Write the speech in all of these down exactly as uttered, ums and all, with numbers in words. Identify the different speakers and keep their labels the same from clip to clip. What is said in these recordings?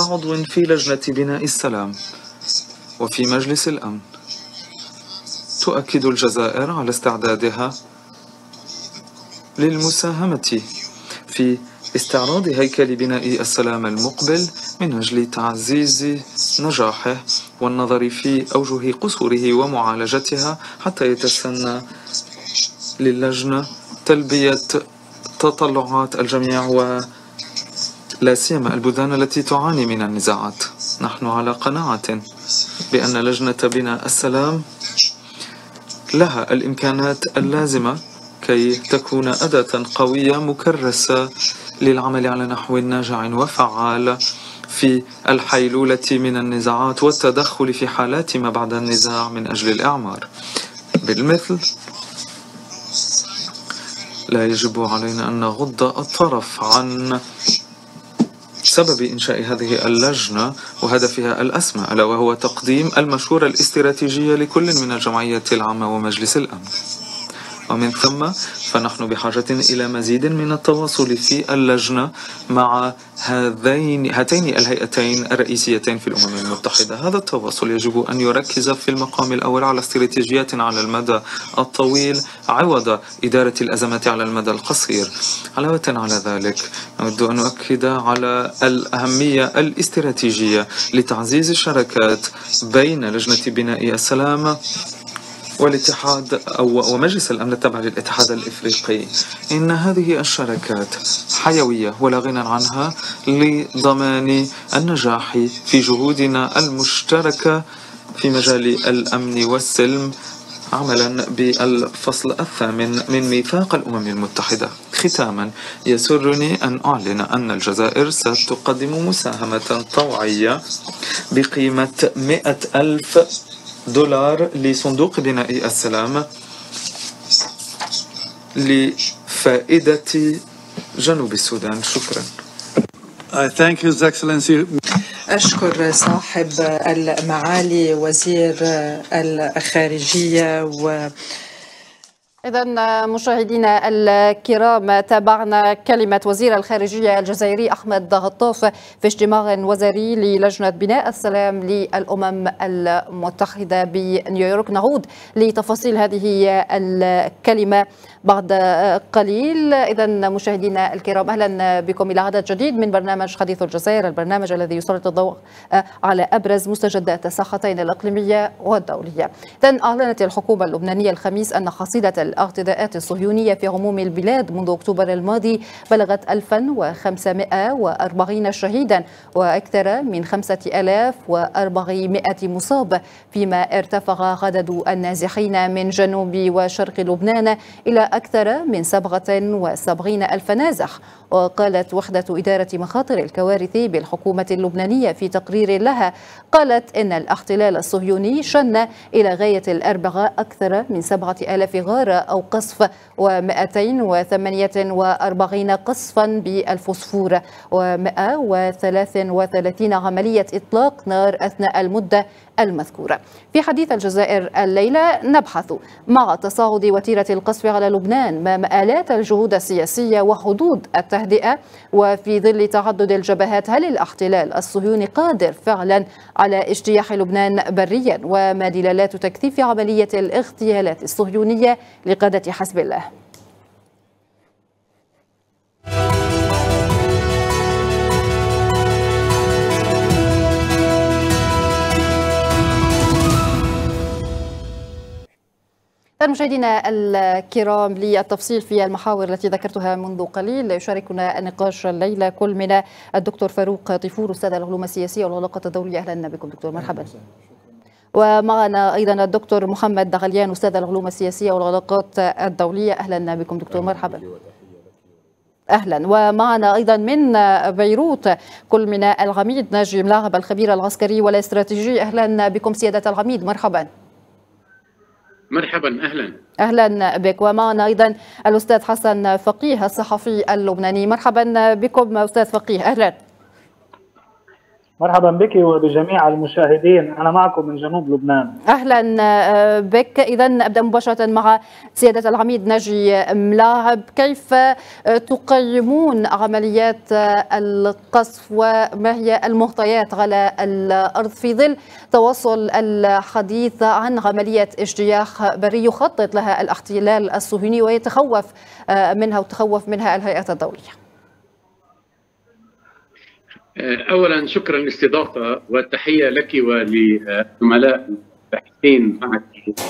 Speaker 1: كعضو في لجنة بناء السلام وفي مجلس الأمن، تؤكد الجزائر على استعدادها للمساهمة في استعراض هيكل بناء السلام المقبل من أجل تعزيز نجاحه والنظر في أوجه قصوره ومعالجتها، حتى يتسنى للجنة تلبية تطلعات الجميع ولا سيما البلدان التي تعاني من النزاعات. نحن على قناعة بأن لجنة بناء السلام لها الإمكانات اللازمة كي تكون أداة قوية مكرسة للعمل على نحو ناجع وفعال في الحيلولة من النزاعات والتدخل في حالات ما بعد النزاع من أجل الإعمار. بالمثل، لا يجب علينا أن نغض الطرف عن سبب إنشاء هذه اللجنة وهدفها الأسمى، ألا وهو تقديم المشورة الاستراتيجية لكل من الجمعية العامة ومجلس الأمن. ومن ثم فنحن بحاجة إلى مزيد من التواصل في اللجنة مع هذين هاتين الهيئتين الرئيسيتين في الأمم المتحدة. هذا التواصل يجب أن يركز في المقام الأول على استراتيجيات على المدى الطويل عوض إدارة الأزمات على المدى القصير. علاوة على ذلك، نود أن نؤكد على الأهمية الاستراتيجية لتعزيز الشراكات بين لجنة بناء السلام والاتحاد أو ومجلس الأمن التابع للاتحاد الإفريقي. إن هذه الشراكات حيوية ولا غنى عنها لضمان النجاح في جهودنا المشتركة في مجال الأمن والسلم، عملا بالفصل الثامن من ميثاق الأمم المتحدة. ختاما، يسرني أن أعلن أن الجزائر ستقدم مساهمة طوعية بقيمة مئة ألف دولار لصندوق بناء السلام لفائدة جنوب السودان. شكرا.
Speaker 2: I thank His Excellency.
Speaker 3: أشكر صاحب المعالي وزير الخارجية. و
Speaker 4: إذا مشاهدينا الكرام، تابعنا كلمة وزير الخارجية الجزائري أحمد غطاف في اجتماع وزاري للجنة بناء السلام للأمم المتحدة بنيويورك. نعود لتفاصيل هذه الكلمة بعد قليل. إذا مشاهدينا الكرام، أهلا بكم إلى عدد جديد من برنامج حديث الجزائر، البرنامج الذي يسلط الضوء على أبرز مستجدات الساحتين الإقليمية والدولية. إذا أعلنت الحكومة اللبنانية الخميس أن حصيلة الاعتداءات الصهيونية في عموم البلاد منذ أكتوبر الماضي بلغت ألفا وخمسمائة وأربعين شهيدا وأكثر من خمسة آلاف وأربعمائة مصاب، فيما ارتفع عدد النازحين من جنوب وشرق لبنان إلى أكثر من سبعة وسبعين ألف نازح. وقالت وحدة إدارة مخاطر الكوارث بالحكومة اللبنانية في تقرير لها، قالت إن الاحتلال الصهيوني شن إلى غاية الأربعاء أكثر من سبعة آلاف غارة أو قصف ومئتين وثمانية وأربعين قصفا بالفوسفور ومئة وثلاثة وثلاثين عملية إطلاق نار أثناء المدة المذكورة. في حديث الجزائر الليلة نبحث مع تصاعد وتيرة القصف على لبنان ما مآلات الجهود السياسية وحدود التهدئة، وفي ظل تعدد الجبهات هل الاحتلال الصهيوني قادر فعلا على اجتياح لبنان بريا، وما دلالات تكثيف عملية الاغتيالات الصهيونية لقادة حزب الله؟ مشاهدينا الكرام، للتفصيل في المحاور التي ذكرتها منذ قليل يشاركنا النقاش الليلة كل من الدكتور فاروق طيفور أستاذ العلوم السياسية والعلاقات الدولية. أهلا بكم دكتور، مرحبا. ومعنا أيضا الدكتور محمد دغليان أستاذ العلوم السياسية والعلاقات الدولية. أهلا بكم دكتور، مرحبا. أهلا. ومعنا أيضا من بيروت كل من العميد ناجي ملاعب الخبير العسكري والاستراتيجي. أهلا بكم سيادة العميد، مرحبا.
Speaker 5: مرحبا، أهلا
Speaker 4: أهلا بك. ومعنا أيضا الأستاذ حسن فقيه الصحفي اللبناني. مرحبا بكم أستاذ فقيه، أهلا.
Speaker 5: مرحبا بك وبجميع المشاهدين، أنا معكم من جنوب لبنان.
Speaker 4: أهلا بك. إذا أبدأ مباشرة مع سيادة العميد ناجي ملاعب، كيف تقيمون عمليات القصف وما هي المعطيات على الأرض في ظل تواصل الحديث عن عملية اجتياح بري يخطط لها الاحتلال الصهيوني ويتخوف منها وتخوف منها الهيئات الدولية؟
Speaker 6: أولا شكرا للاستضافة والتحية لك ولزملاء الباحثين معك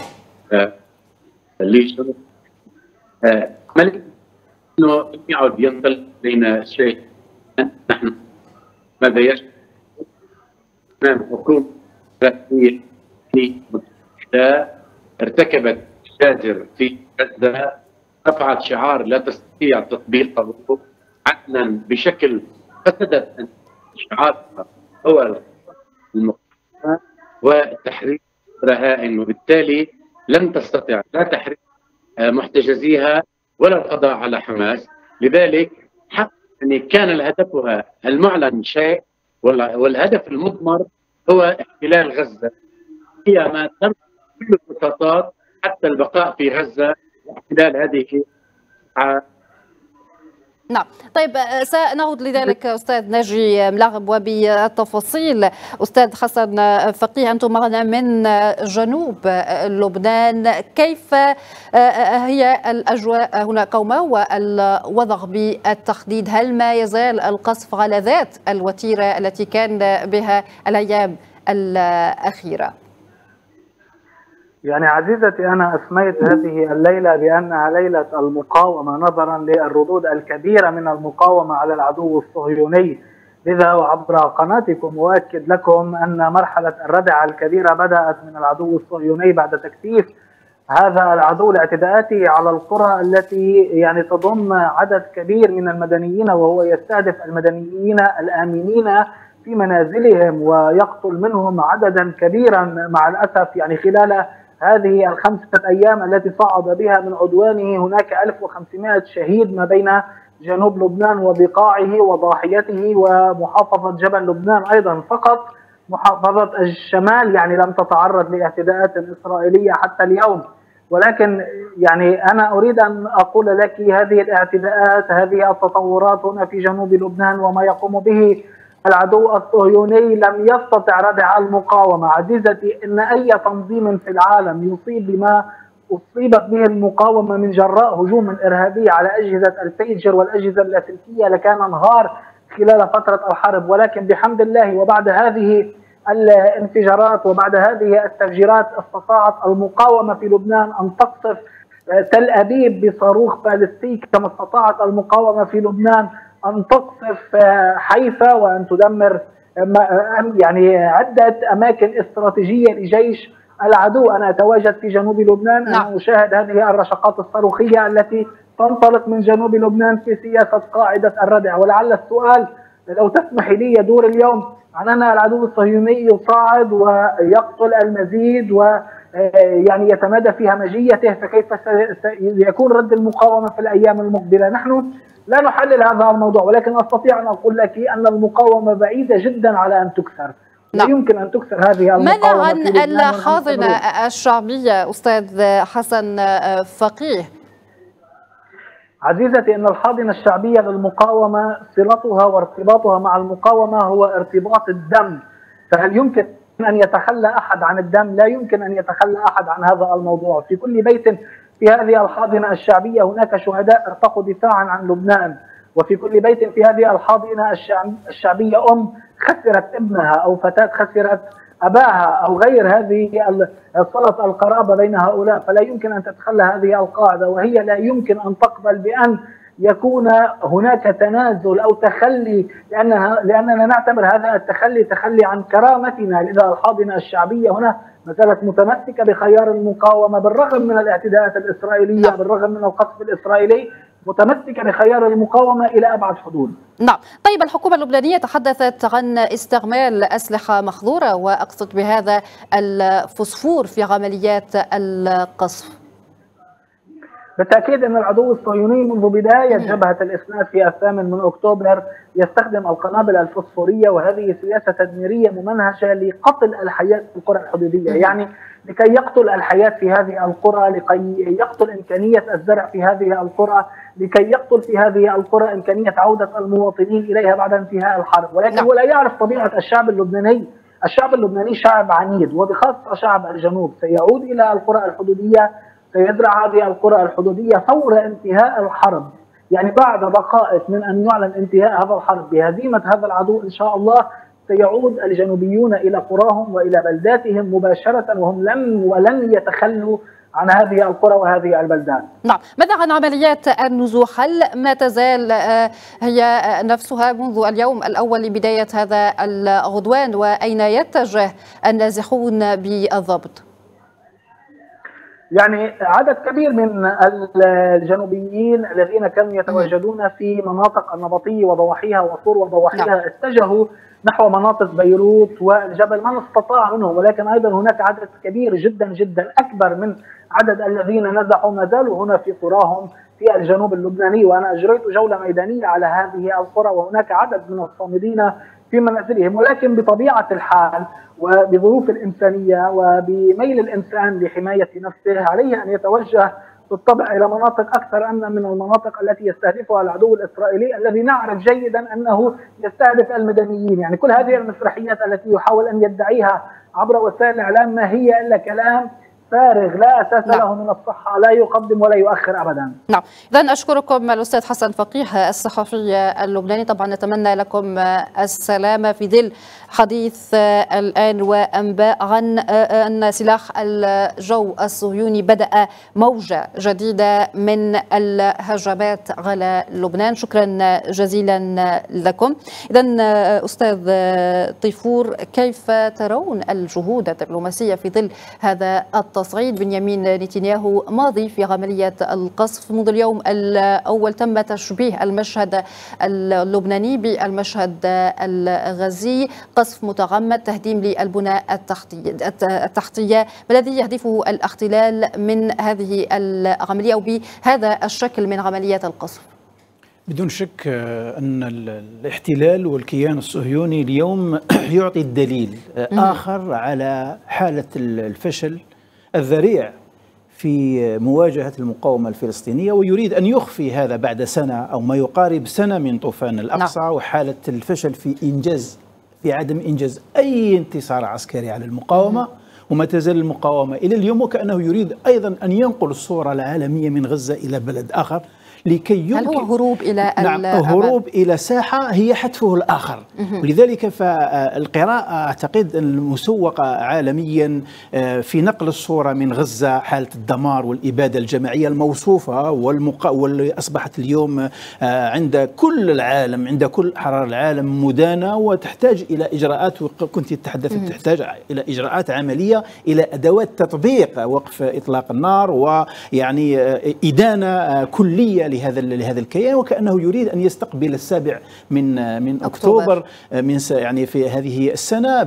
Speaker 6: لجنة عملية أنه لم يعد ينطلق علينا شيء. نحن ماذا يجب أمام حكومة رئاسية متحدة ارتكبت مجازر في غزة، رفعت شعار لا تستطيع تطبيقه علنا بشكل فسدت شعار هو المقاومة وتحرير رهائن، وبالتالي لن تستطيع لا تحرير محتجزيها ولا القضاء على حماس. لذلك حق يعني كان هدفها المعلن شيء والهدف المضمر هو احتلال غزة، هي ما تم كل الخططات حتى البقاء في غزة واحتلال هذه.
Speaker 4: نعم، طيب سنعود لذلك أستاذ ناجي ملاعب وبالتفاصيل. أستاذ حسن فقيه، أنتم معنا من جنوب لبنان، كيف هي الأجواء هناك وما هو الوضع بالتحديد؟ هل ما يزال القصف على ذات الوتيرة التي كان بها الأيام الأخيرة؟
Speaker 5: يعني عزيزتي، أنا أسميت هذه الليلة بأنها ليلة المقاومة نظرا للردود الكبيرة من المقاومة على العدو الصهيوني. لذا وعبر قناتكم أؤكد لكم أن مرحلة الردع الكبيرة بدأت من العدو الصهيوني بعد تكثيف هذا العدو لاعتداءاته على القرى التي يعني تضم عدد كبير من المدنيين، وهو يستهدف المدنيين الآمنين في منازلهم ويقتل منهم عددا كبيرا مع الأسف. يعني خلال هذه الخمسة أيام التي صعد بها من عدوانه هناك ألف وخمسمائة شهيد ما بين جنوب لبنان وبقاعه وضاحيته ومحافظة جبل لبنان أيضا. فقط محافظة الشمال يعني لم تتعرض لاعتداءات إسرائيلية حتى اليوم. ولكن يعني أنا أريد أن أقول لك هذه الاعتداءات، هذه التطورات هنا في جنوب لبنان وما يقوم به العدو الصهيوني لم يستطع ردع المقاومة. عزيزتي، إن أي تنظيم في العالم يصيب بما أصيبت به المقاومة من جراء هجوم إرهابي على أجهزة البيجر والأجهزة اللاسلكية لكان انهار خلال فترة الحرب. ولكن بحمد الله وبعد هذه الانفجارات وبعد هذه التفجيرات استطاعت المقاومة في لبنان أن تقصف تل أبيب بصاروخ بالستيك، كما استطاعت المقاومة في لبنان أن تقصف حيفا وأن تدمر يعني عدة أماكن استراتيجية لجيش العدو. أنا أتواجد في جنوب لبنان، أنا أشاهد هذه الرشقات الصاروخية التي تنطلق من جنوب لبنان في سياسة قاعدة الردع. ولعل السؤال لو تسمح لي يدور اليوم عن أن العدو الصهيوني يصاعد ويقتل المزيد ويعني يتمادى في همجيته، فكيف سيكون رد المقاومة في الأيام المقبلة؟ نحن لا نحلل هذا الموضوع، ولكن أستطيع أن أقول لك أن المقاومة بعيدة جدا على أن تكسر. لا يمكن أن تكسر هذه المقاومة.
Speaker 4: ماذا عن الحاضنة الشعبية أستاذ حسن فقيه؟
Speaker 5: عزيزتي، أن الحاضنة الشعبية للمقاومة صلتها وارتباطها مع المقاومة هو ارتباط الدم. فهل يمكن أن يتخلى أحد عن الدم؟ لا يمكن أن يتخلى أحد عن هذا الموضوع. في كل بيت في هذه الحاضنة الشعبية هناك شهداء ارتقوا دفاعا عن لبنان، وفي كل بيت في هذه الحاضنة الشعبية أم خسرت ابنها أو فتاة خسرت أباها أو غير هذه صلة القرابة بين هؤلاء. فلا يمكن أن تتخلى هذه القاعدة، وهي لا يمكن أن تقبل بأن يكون هناك تنازل أو تخلي، لأنها لأننا نعتبر هذا التخلي تخلي عن كرامتنا. لذا الحاضنة الشعبية هنا ما زالت متمسكة بخيار المقاومة بالرغم من الاعتداءات الإسرائيلية، بالرغم من القصف الإسرائيلي، متمسكة بخيار المقاومة إلى أبعد حدود.
Speaker 4: نعم، طيب الحكومة اللبنانية تحدثت عن استعمال أسلحة مخذورة، وأقصد بهذا الفوسفور في عمليات القصف.
Speaker 5: بالتأكيد أن العدو الصهيوني منذ بداية جبهة الإسناد في الثامن من أكتوبر يستخدم القنابل الفوسفورية، وهذه سياسة تدميرية ممنهجة لقتل الحياة في القرى الحدودية، يعني لكي يقتل الحياة في هذه القرى، لكي يقتل إمكانية الزرع في هذه القرى، لكي يقتل في هذه القرى إمكانية عودة المواطنين إليها بعد انتهاء الحرب. ولكن هو لا يعرف طبيعة الشعب اللبناني. الشعب اللبناني شعب عنيد، وبخاصة شعب الجنوب سيعود إلى القرى الحدودية، سيزرع هذه القرى الحدودية فور انتهاء الحرب، يعني بعد دقائق من أن يعلن انتهاء هذا الحرب بهزيمة هذا العدو إن شاء الله، سيعود الجنوبيون إلى قراهم وإلى بلداتهم مباشرة، وهم لم ولن يتخلوا عن هذه القرى وهذه البلدات.
Speaker 4: نعم، ماذا عن عمليات النزوح؟ هل ما تزال هي نفسها منذ اليوم الأول لبداية هذا العدوان، وأين يتجه النازحون بالضبط؟
Speaker 5: يعني عدد كبير من الجنوبيين الذين كانوا يتواجدون في مناطق النبطية وضواحيها وطور وضواحيها اتجهوا نحو مناطق بيروت والجبل من استطاع منهم، ولكن أيضا هناك عدد كبير جدا جدا أكبر من عدد الذين نزحوا ما زالوا هنا في قراهم في الجنوب اللبناني. وأنا أجريت جولة ميدانية على هذه القرى، وهناك عدد من الصامدين في منازلهم، ولكن بطبيعة الحال وبظروف الإنسانية وبميل الإنسان لحماية نفسه عليه أن يتوجه بالطبع إلى مناطق أكثر أمنا من المناطق التي يستهدفها العدو الإسرائيلي، الذي نعرف جيدا أنه يستهدف المدنيين. يعني كل هذه المسرحيات التي يحاول أن يدعيها عبر وسائل الإعلام ما هي إلا كلام فارغ لا أساس نعم. له من الصحة، لا يقدم ولا يؤخر أبدا.
Speaker 4: نعم، إذن أشكركم الأستاذ حسن فقيه الصحفي اللبناني. طبعا نتمنى لكم السلامة في ظل حديث الآن وأنباء عن أن سلاح الجو الصهيوني بدأ موجة جديدة من الهجمات على لبنان. شكرا جزيلا لكم. إذن أستاذ طيفور، كيف ترون الجهود الدبلوماسية في ظل هذا التصعيد؟ بنيامين نتنياهو ماضي في عملية القصف منذ اليوم الأول، تم تشبيه المشهد اللبناني بالمشهد الغزي، قصف متعمد، تهديم للبنى التحتية. ما الذي يهدفه الاحتلال من هذه العملية أو بهذا الشكل من عمليات القصف؟
Speaker 7: بدون شك أن الاحتلال والكيان الصهيوني اليوم يعطي الدليل آخر على حالة الفشل الذريع في مواجهة المقاومة الفلسطينية، ويريد أن يخفي هذا بعد سنة أو ما يقارب سنة من طوفان الأقصى نعم. وحالة الفشل في إنجاز في عدم إنجاز أي انتصار عسكري على المقاومة، وما تزال المقاومة إلى اليوم، وكأنه يريد أيضا أن ينقل الصورة العالمية من غزة إلى بلد آخر لكي يمكن
Speaker 4: هل هو هروب إلى
Speaker 7: نعم هروب إلى ساحة هي حتفه الآخر. ولذلك فالقراءة أعتقد المسوقة عالميا في نقل الصورة من غزة، حالة الدمار والإبادة الجماعية الموصوفة والمقا... واللي أصبحت اليوم عند كل العالم، عند كل حرار العالم مدانة، وتحتاج إلى إجراءات، كنت تتحدث تحتاج إلى إجراءات عملية، إلى أدوات تطبيق وقف إطلاق النار، ويعني إدانة كلية لهذا لهذا الكيان، وكأنه يريد أن يستقبل السابع من من أكتوبر من يعني في هذه السنة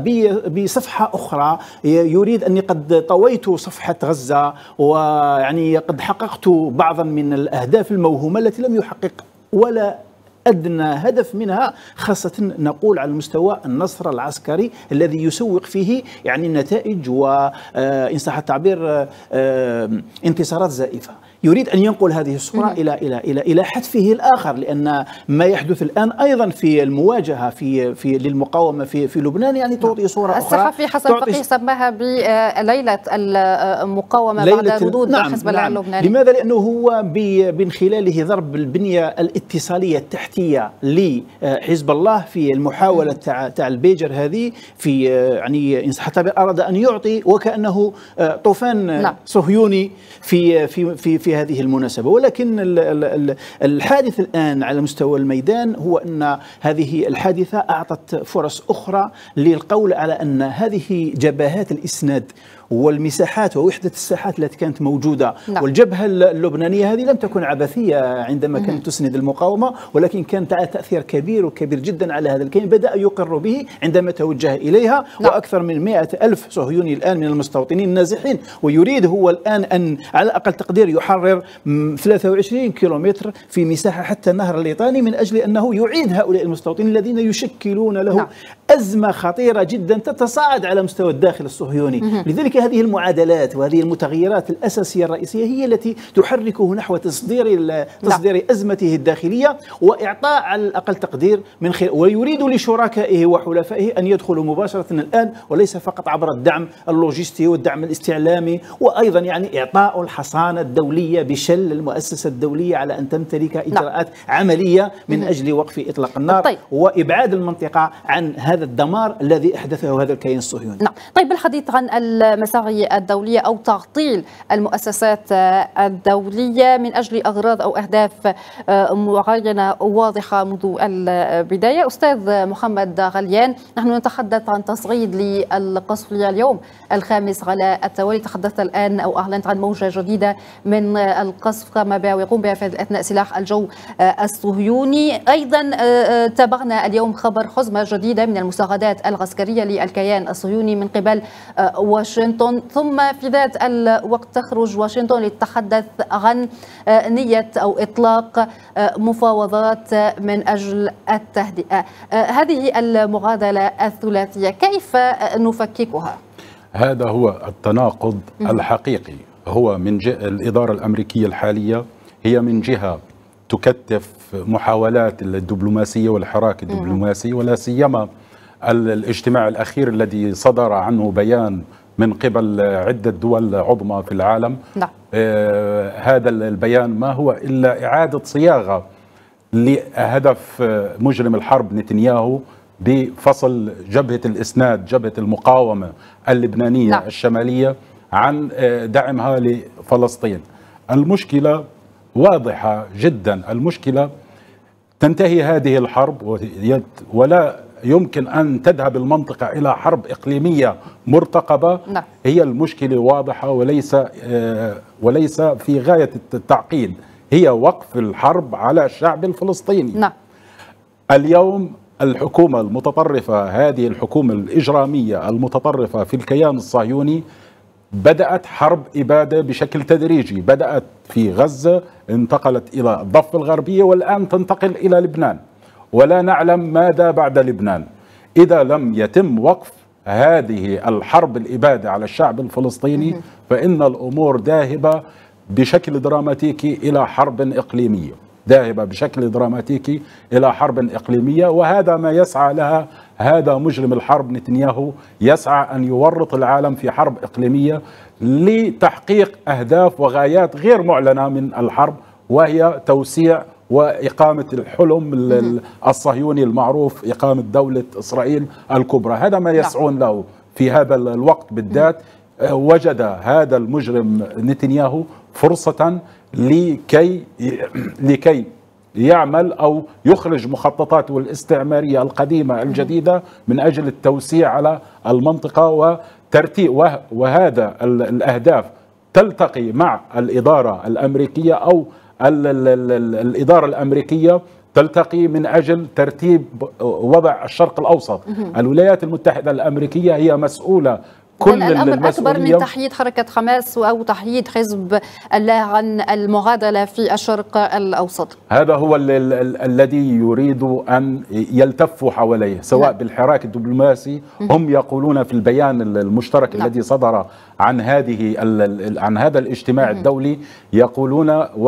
Speaker 7: بصفحة أخرى. يريد أني قد طويت صفحة غزة، ويعني قد حققت بعضا من الأهداف الموهومة التي لم يحقق ولا أدنى هدف منها، خاصة نقول على المستوى النصر العسكري الذي يسوق فيه يعني النتائج وإن صح التعبير انتصارات زائفة. يريد أن ينقل هذه الصورة إلى إلى إلى إلى حتفه الآخر، لأن ما يحدث الآن أيضا في المواجهة في في للمقاومة في في لبنان يعني تعطي صورة أخرى.
Speaker 4: الصحفي حسن فقيه سماها بليلة المقاومة بعد ردود
Speaker 7: نعم
Speaker 4: حزب الله
Speaker 7: نعم
Speaker 4: اللبناني.
Speaker 7: لماذا؟ لأنه هو من خلاله ضرب البنية الاتصالية التحتية لحزب الله في المحاولة تاع تاع البيجر هذه، في يعني إن صح التعبير أراد أن يعطي وكأنه طوفان نعم. صهيوني في في في في هذه المناسبة. ولكن الحادث الآن على مستوى الميدان هو أن هذه الحادثة أعطت فرص أخرى للقول على أن هذه جبهات الإسناد والمساحات ووحدة الساحات التي كانت موجودة.
Speaker 4: نعم.
Speaker 7: والجبهة اللبنانية هذه لم تكن عبثية عندما
Speaker 4: مم.
Speaker 7: كانت تسند المقاومة، ولكن كانت لها تأثير كبير وكبير جدا على هذا الكيان، بدأ يقر به عندما توجه إليها.
Speaker 4: نعم.
Speaker 7: وأكثر من مئة ألف صهيوني الآن من المستوطنين النازحين، ويريد هو الآن أن على أقل تقدير يحرر ثلاثة وعشرين كيلومتر في مساحة حتى النهر الليطاني، من أجل أنه يعيد هؤلاء المستوطنين الذين يشكلون له
Speaker 4: نعم.
Speaker 7: أزمة خطيرة جدا تتصاعد على مستوى الداخل الصهيوني. مم. لذلك هذه المعادلات وهذه المتغيرات الأساسية الرئيسية هي التي تحركه نحو تصدير تصدير نعم. أزمته الداخلية وإعطاء على الأقل تقدير من خلال، ويريد لشركائه وحلفائه أن يدخلوا مباشرة الآن، وليس فقط عبر الدعم اللوجستي والدعم الاستعلامي، وأيضا يعني إعطاء الحصانة الدولية بشل المؤسسة الدولية على أن تمتلك إجراءات نعم. عملية من مم. أجل وقف إطلاق النار طيب. وإبعاد المنطقة عن هذا الدمار الذي أحدثه هذا الكيان الصهيوني.
Speaker 4: نعم. طيب بالحديث عن المساعي الدولية أو تعطيل المؤسسات الدولية من أجل أغراض أو أهداف معينة واضحة منذ البداية، أستاذ محمد غليان، نحن نتحدث عن تصعيد للقصف اليوم الخامس على التوالي. تحدثت الآن أو أعلنت عن موجة جديدة من القصف قام بها ويقوم بها في أثناء سلاح الجو الصهيوني. أيضا تابعنا اليوم خبر حزمة جديدة من المساعدات العسكرية للكيان الصهيوني من قبل واشنطن، ثم في ذات الوقت تخرج واشنطن لتتحدث عن نية أو إطلاق مفاوضات من أجل التهدئة. هذه المعادلة الثلاثية كيف نفككها؟
Speaker 8: هذا هو التناقض الحقيقي. هو من جهة الإدارة الأمريكية الحالية هي من جهة تكتف محاولات الدبلوماسية والحراك الدبلوماسي، ولا سيما الاجتماع الأخير الذي صدر عنه بيان من قبل عدة دول عظمى في العالم.
Speaker 4: نعم.
Speaker 8: آه هذا البيان ما هو إلا إعادة صياغة لهدف مجرم الحرب نتنياهو بفصل جبهة الإسناد، جبهة المقاومة اللبنانية نعم. الشمالية عن دعمها لفلسطين. المشكلة واضحة جدا، المشكلة تنتهي هذه الحرب ولا يمكن أن تذهب المنطقة إلى حرب إقليمية مرتقبة.
Speaker 4: نعم.
Speaker 8: هي المشكلة واضحة وليس وليس في غاية التعقيد، هي وقف الحرب على الشعب الفلسطيني.
Speaker 4: نعم.
Speaker 8: اليوم الحكومة المتطرفة، هذه الحكومة الإجرامية المتطرفة في الكيان الصهيوني، بدأت حرب إبادة بشكل تدريجي، بدأت في غزة، انتقلت إلى الضفة الغربية، والآن تنتقل إلى لبنان، ولا نعلم ماذا بعد لبنان. إذا لم يتم وقف هذه الحرب الإبادة على الشعب الفلسطيني فإن الأمور ذاهبة بشكل دراماتيكي إلى حرب إقليمية، ذاهبة بشكل دراماتيكي إلى حرب إقليمية، وهذا ما يسعى لها هذا مجرم الحرب نتنياهو، يسعى أن يورط العالم في حرب إقليمية لتحقيق أهداف وغايات غير معلنة من الحرب، وهي توسيع وإقامة الحلم الصهيوني المعروف، إقامة دولة إسرائيل الكبرى. هذا ما يسعون له في هذا الوقت بالذات. وجد هذا المجرم نتنياهو فرصة لكي لكي يعمل أو يخرج مخططاته الاستعمارية القديمة الجديدة من أجل التوسيع على المنطقة وترتيب، وهذا الأهداف تلتقي مع الإدارة الأمريكية أو ال ال ال الإدارة الأمريكية تلتقي من أجل ترتيب وضع الشرق الأوسط. الولايات المتحدة الأمريكية هي مسؤولة كل
Speaker 4: الأمر أكبر من تحييد حركة حماس أو تحييد حزب الله عن المعادلة في الشرق الأوسط.
Speaker 8: هذا هو ال ال ال الذي يريد أن يلتفوا حواليه، سواء نعم. بالحراك الدبلوماسي. هم يقولون في البيان المشترك نعم. الذي صدر عن هذه عن هذا الاجتماع الدولي، يقولون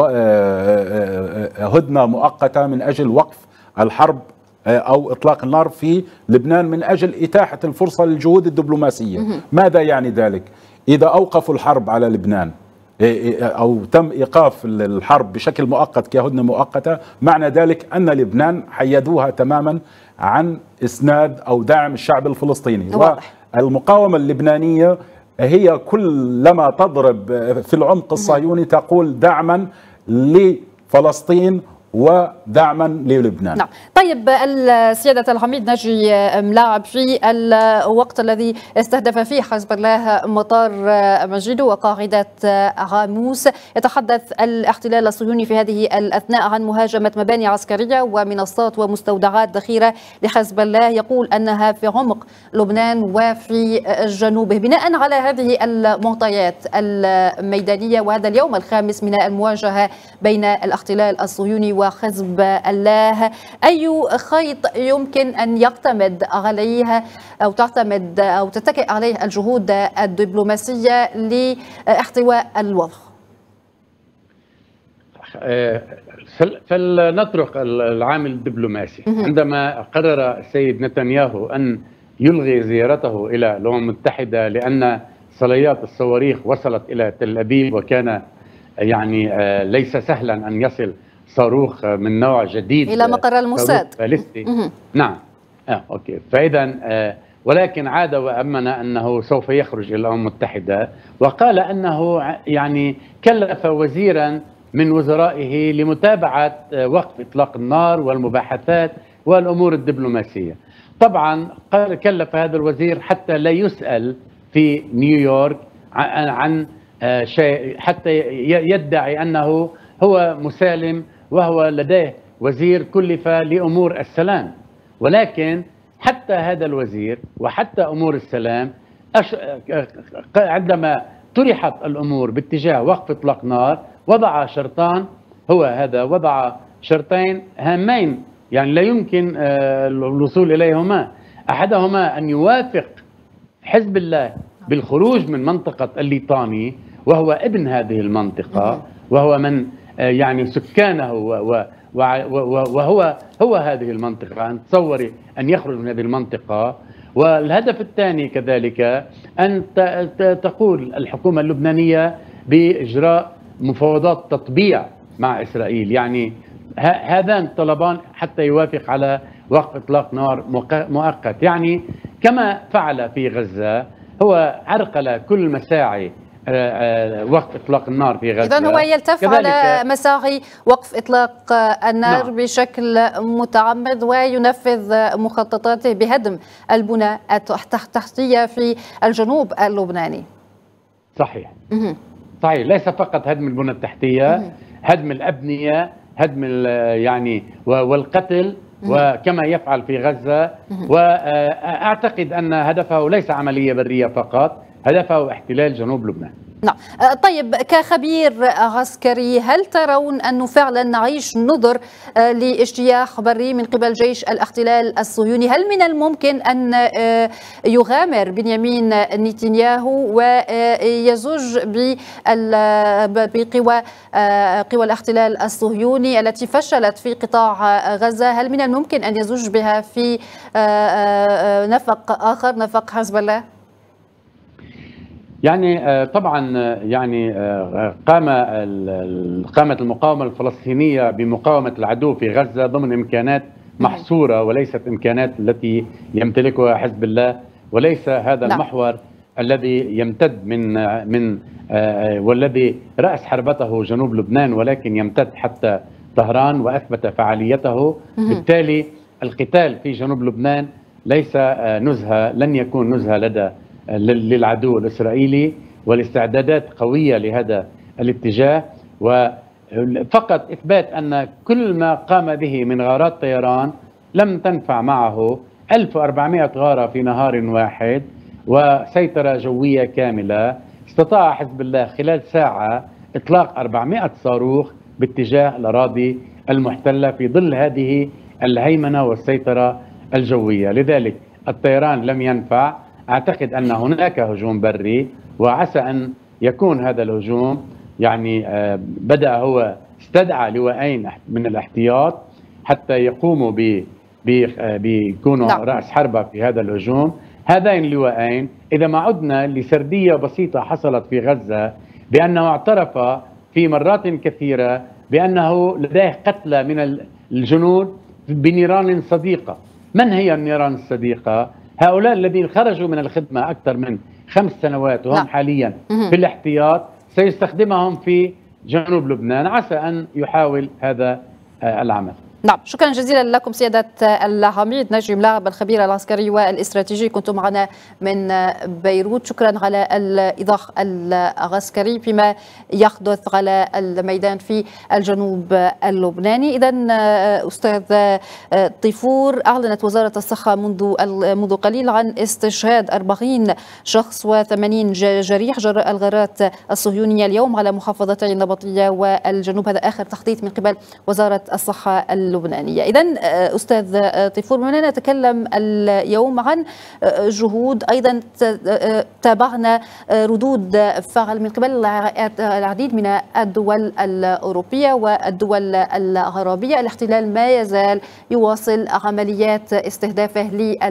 Speaker 8: هدنة مؤقتة من أجل وقف الحرب أو إطلاق النار في لبنان من أجل إتاحة الفرصة للجهود الدبلوماسية. ماذا يعني ذلك؟ إذا أوقفوا الحرب على لبنان أو تم إيقاف الحرب بشكل مؤقت كهدنة مؤقتة، معنى ذلك أن لبنان حيدوها تماما عن إسناد أو دعم الشعب الفلسطيني. واضح. والمقاومة اللبنانية هي كلما تضرب في العمق الصهيوني تقول دعما لفلسطين ودعما للبنان.
Speaker 4: نعم. طيب السيادة العميد ناجي ملاعب، في الوقت الذي استهدف فيه حزب الله مطار مجيدو وقاعدة غاموس، يتحدث الاحتلال الصهيوني في هذه الأثناء عن مهاجمة مباني عسكرية ومنصات ومستودعات ذخيرة لحزب الله، يقول أنها في عمق لبنان وفي جنوبه. بناء على هذه المعطيات الميدانية وهذا اليوم الخامس من المواجهة بين الاحتلال الصهيوني وحزب الله، أي خيط يمكن أن يعتمد عليه أو تعتمد أو تتكئ عليه الجهود الدبلوماسية لاحتواء الوضع؟
Speaker 6: فلنطرق العامل الدبلوماسي. عندما قرر السيد نتنياهو أن يلغي زيارته إلى الأمم المتحدة لأن صليات الصواريخ وصلت إلى تل أبيب، وكان يعني ليس سهلا أن يصل صاروخ من نوع جديد
Speaker 4: إلى مقر الموساد.
Speaker 6: باليستي. نعم. آه، أوكي. فإذا آه، ولكن عاد وأمن أنه سوف يخرج إلى الأمم المتحدة، وقال أنه يعني كلف وزيرا من وزرائه لمتابعة آه، وقف إطلاق النار والمباحثات والأمور الدبلوماسية. طبعا كلف هذا الوزير حتى لا يسأل في نيويورك عن, عن آه، شيء، حتى يدعي أنه هو مسالم وهو لديه وزير كلف لأمور السلام. ولكن حتى هذا الوزير وحتى أمور السلام أش... عندما طرحت الأمور باتجاه وقف إطلاق نار وضع شرطان، هو هذا وضع شرطين هامين يعني لا يمكن الوصول إليهما. أحدهما أن يوافق حزب الله بالخروج من منطقة الليطاني، وهو ابن هذه المنطقة وهو من يعني سكانه وهو هو هذه المنطقة، أن تصوري أن يخرج من هذه المنطقة. والهدف الثاني كذلك أن تقول الحكومة اللبنانية بإجراء مفاوضات تطبيع مع إسرائيل، يعني هذان طلبان حتى يوافق على وقف إطلاق نار مؤقت. يعني كما فعل في غزة، هو عرقل كل مساعي وقف إطلاق النار في غزة.
Speaker 4: إذن هو يلتف على مساعي وقف إطلاق النار نعم. بشكل متعمد، وينفذ مخططاته بهدم البنى التحتية في الجنوب اللبناني.
Speaker 6: صحيح. صحيح، ليس فقط هدم البنى التحتية، هدم الأبنية، هدم يعني والقتل، وكما يفعل في غزة. وأعتقد أن هدفه ليس عملية برية فقط، هدفه احتلال جنوب لبنان.
Speaker 4: نعم. طيب، كخبير عسكري، هل ترون أنه فعلا نعيش نظر لاجتياح بري من قبل جيش الاحتلال الصهيوني؟ هل من الممكن أن يغامر بنيامين نتنياهو ويزج بقوى قوى الاحتلال الصهيوني التي فشلت في قطاع غزة؟ هل من الممكن أن يزج بها في نفق آخر، نفق حزب الله؟
Speaker 6: يعني طبعا يعني قام قامت المقاومة الفلسطينية بمقاومة العدو في غزة ضمن إمكانات محصورة، وليست إمكانات التي يمتلكها حزب الله، وليس هذا لا. المحور الذي يمتد من من والذي رأس حربته جنوب لبنان، ولكن يمتد حتى طهران وأثبت فعاليته. بالتالي القتال في جنوب لبنان ليس نزهة، لن يكون نزهة لدى للعدو الإسرائيلي، والاستعدادات قوية لهذا الاتجاه. وفقط إثبات أن كل ما قام به من غارات طيران لم تنفع معه. ألف وأربعمائة غارة في نهار واحد وسيطرة جوية كاملة. استطاع حزب الله خلال ساعة إطلاق أربعمائة صاروخ باتجاه الأراضي المحتلة في ظل هذه الهيمنة والسيطرة الجوية. لذلك الطيران لم ينفع. أعتقد أن هناك هجوم بري، وعسى أن يكون هذا الهجوم يعني بدأ هو استدعى لواءين من الاحتياط حتى يقوموا ب بيكونوا رأس حربة في هذا الهجوم. هذين اللواءين إذا ما عدنا لسردية بسيطة حصلت في غزة بأنه اعترف في مرات كثيرة بأنه لديه قتلى من الجنود بنيران صديقة. من هي النيران الصديقة؟ هؤلاء الذين خرجوا من الخدمة أكثر من خمس سنوات وهم لا. حاليا في الاحتياط، سيستخدمهم في جنوب لبنان. عسى أن يحاول هذا العمل.
Speaker 4: نعم، شكرا جزيلا لكم سيادة العميد نجم لاعب الخبير العسكري والاستراتيجي، كنتم معنا من بيروت. شكرا على الإيضاح العسكري فيما يحدث على الميدان في الجنوب اللبناني. إذا أستاذ طيفور، أعلنت وزارة الصحة منذ منذ قليل عن استشهاد أربعين شخص وثمانين جريح جراء الغارات الصهيونية اليوم على محافظتي النبطية والجنوب. هذا آخر تحديث من قبل وزارة الصحة اللبنانية. إذن أستاذ طيفور، من نتكلم اليوم عن جهود، أيضا تابعنا ردود فعل من قبل العديد من الدول الأوروبية والدول العربية. الاحتلال ما يزال يواصل عمليات استهدافه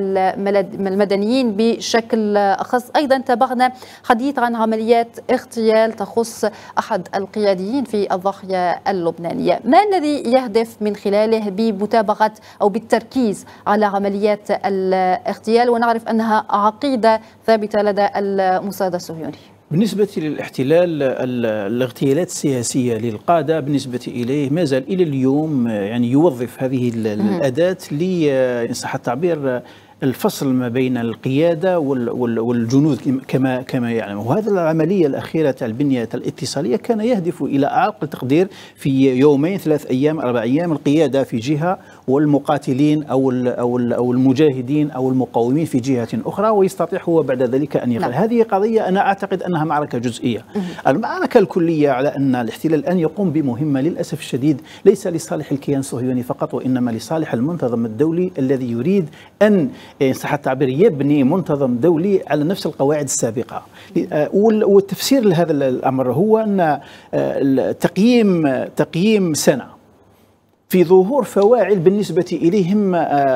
Speaker 4: للمدنيين بشكل خاص. أيضا تابعنا حديث عن عمليات اغتيال تخص أحد القياديين في الضاحية اللبنانية. ما الذي يهدف من خلاله بمتابعة أو بالتركيز على عمليات الاغتيال، ونعرف أنها عقيدة ثابتة لدى الموساد الصهيوني؟
Speaker 7: بالنسبة للاحتلال، الاغتيالات السياسية للقادة بالنسبة إليه ما زال إلى اليوم يعني يوظف هذه الأداة لإن صح التعبير الفصل ما بين القيادة والجنود كما كما يعلم. وهذا العملية الأخيرة تاع البنية الاتصالية كان يهدف إلى أعقل تقدير في يومين ثلاث أيام أربع أيام القيادة في جهة والمقاتلين أو أو أو المجاهدين أو المقاومين في جهة أخرى، ويستطيع هو بعد ذلك أن يقل. هذه قضية أنا أعتقد أنها معركة جزئية. المعركة الكلية على أن الاحتلال الآن يقوم بمهمة للأسف الشديد ليس لصالح الكيان الصهيوني فقط، وإنما لصالح المنتظم الدولي الذي يريد أن إن صح التعبير يبني منتظم دولي على نفس القواعد السابقة. والتفسير لهذا الأمر هو أن تقييم تقييم سنة في ظهور فواعل بالنسبة إليهم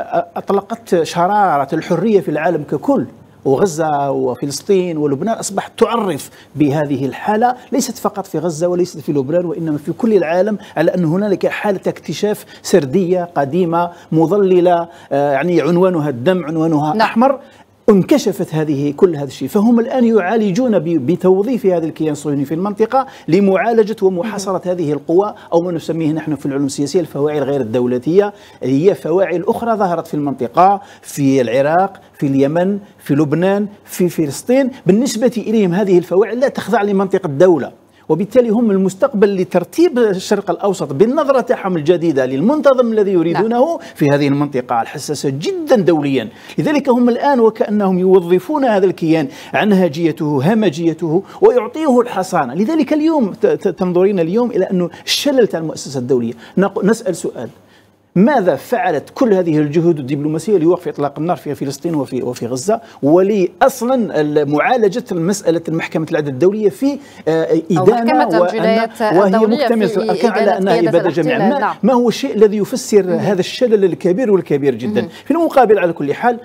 Speaker 7: أطلقت شرارة الحرية في العالم ككل، وغزة وفلسطين ولبنان أصبحت تعرف بهذه الحالة، ليست فقط في غزة وليست في لبنان وإنما في كل العالم، على أن هنالك حالة اكتشاف سردية قديمة مضللة، يعني عنوانها الدم عنوانها نعم. أحمر. انكشفت هذه كل هذا الشيء، فهم الآن يعالجون بتوظيف هذا الكيان الصهيوني في المنطقة لمعالجة ومحاصرة هذه القوى، أو ما نسميه نحن في العلوم السياسية الفواعل غير الدولتية، هي فواعل أخرى ظهرت في المنطقة، في العراق، في اليمن، في لبنان، في فلسطين. بالنسبة إليهم هذه الفواعل لا تخضع لمنطق الدولة، وبالتالي هم المستقبل لترتيب الشرق الأوسط بالنظرة تاعهم الجديدة للمنتظم الذي يريدونه في هذه المنطقة الحساسة جدا دوليا. لذلك هم الآن وكأنهم يوظفون هذا الكيان عن هاجيته همجيته ويعطيه الحصانة. لذلك اليوم تنظرين اليوم إلى أنه الشلل تاع المؤسسة الدولية. نسأل سؤال: ماذا فعلت كل هذه الجهود الدبلوماسية لوقف إطلاق النار في فلسطين وفي وفي غزة، ولي أصلا معالجة مسألة المحكمة العدل الدولية في إدانة وهي مكتملة كان على أنها إبادة جميعا. ما, نعم. ما هو الشيء الذي يفسر مم. هذا الشلل الكبير والكبير جدا؟ مم. في المقابل على كل حال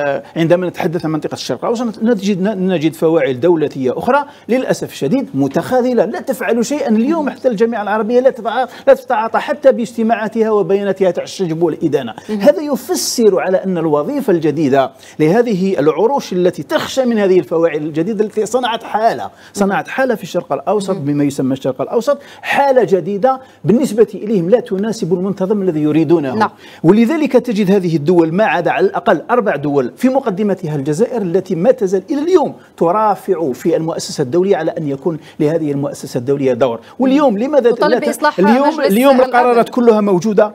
Speaker 7: عندما نتحدث عن منطقة الشرق الأوسط نجد نجد فواعل دولتية أخرى للأسف الشديد متخاذلة لا تفعل شيئا. اليوم حتى الجامعة العربية لا تتعاطى حتى باجتماعاتها وبياناتها الشجب والإدانة. هذا يفسر على أن الوظيفة الجديدة لهذه العروش التي تخشى من هذه الفواعل الجديدة التي صنعت حالة صنعت حالة في الشرق الأوسط بما يسمى الشرق الأوسط، حالة جديدة بالنسبة إليهم لا تناسب المنتظم الذي يريدونه. نعم. ولذلك تجد هذه الدول ما عدا على الأقل أربع دول في مقدمتها الجزائر التي ما تزال إلى اليوم ترافع في المؤسسة الدولية على أن يكون لهذه المؤسسة الدولية دور. واليوم لماذا اليوم اليوم القرارات كلها موجودة،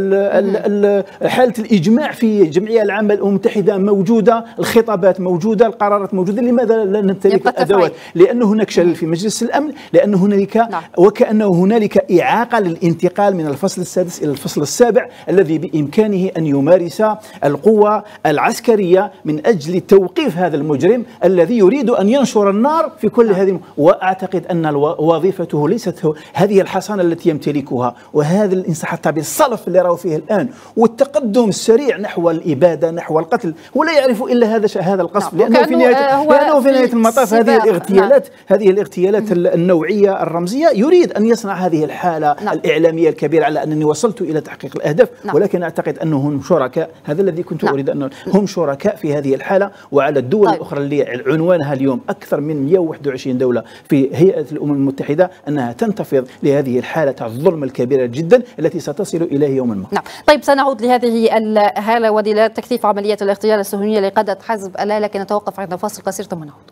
Speaker 7: حالة الإجماع في الجمعية العامة للأمم المتحدة موجودة، الخطابات موجودة، القرارات موجودة. لماذا لا نمتلك الأدوات؟ لأن هناك شلل في مجلس الأمن، لأن هنالك نعم. وكأنه هنالك إعاقة للانتقال من الفصل السادس إلى الفصل السابع الذي بإمكانه أن يمارس القوة العسكرية من أجل توقيف هذا المجرم الذي يريد أن ينشر النار في كل نعم. هذه. وأعتقد أن وظيفته ليست هذه الحصانة التي يمتلكها، وهذا إن صح التعبير الصلف اللي راه فيه الآن والتقدم السريع نحو الإبادة نحو القتل، هو لا يعرف إلا هذا هذا القصف.
Speaker 4: نعم.
Speaker 7: لأنه في نهاية لأنه في نهاية المطاف هذه الاغتيالات نعم. هذه الاغتيالات النوعية الرمزية يريد أن يصنع هذه الحالة نعم. الإعلامية الكبيرة على أنني وصلت إلى تحقيق الأهداف نعم. ولكن أعتقد أنهم شركاء. هذا الذي كنت نعم. أريد أن هم شركاء في هذه الحالة. وعلى الدول طيب. الأخرى اللي عنوانها اليوم أكثر من مئة وواحد وعشرين دولة في هيئة الأمم المتحدة أنها تنتفض لهذه الحالة الظلم الكبيرة جدا التي ستصل إليه يوما ما.
Speaker 4: نعم. طيب سنعود لهذه الهالة ودلالات تكثيف عملية الاغتيال الصهيونية لقادة حزب الله، لكن نتوقف عند فاصل قصير ثم نعود.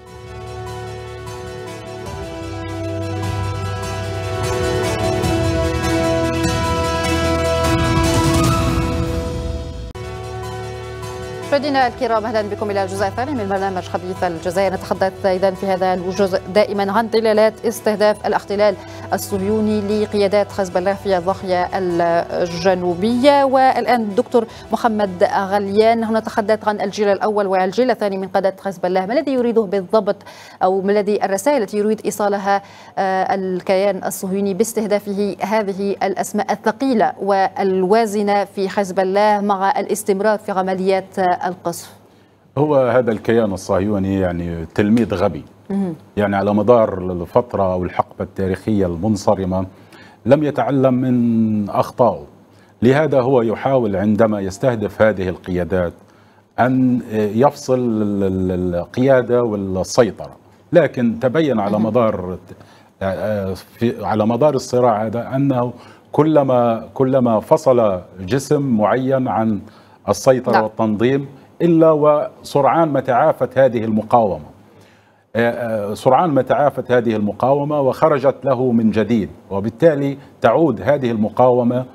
Speaker 4: مشاهدينا الكرام، اهلا بكم الى الجزء الثاني من برنامج حديث الجزائر. نتحدث اذا في هذا الجزء دائما عن دلالات استهداف الاحتلال الصهيوني لقيادات حزب الله في الضاحيه الجنوبيه. والان الدكتور محمد غليان، هنا نتحدث عن الجيل الاول والجيل الثاني من قاده حزب الله. ما الذي يريده بالضبط او ما الذي الرسائل التي يريد ايصالها الكيان الصهيوني باستهدافه هذه الاسماء الثقيله والوازنه في حزب الله مع الاستمرار في عمليات القصف؟
Speaker 8: هو هذا الكيان الصهيوني يعني تلميذ غبي، يعني على مدار الفترة أو الحقبة التاريخية المنصرمة لم يتعلم من أخطائه. لهذا هو يحاول عندما يستهدف هذه القيادات أن يفصل القيادة والسيطرة، لكن تبين على مدار في على مدار الصراع هذا أنه كلما كلما فصل جسم معين عن السيطرة لا. والتنظيم إلا وسرعان ما تعافت هذه المقاومة سرعان ما تعافت هذه المقاومة وخرجت له من جديد، وبالتالي تعود هذه المقاومة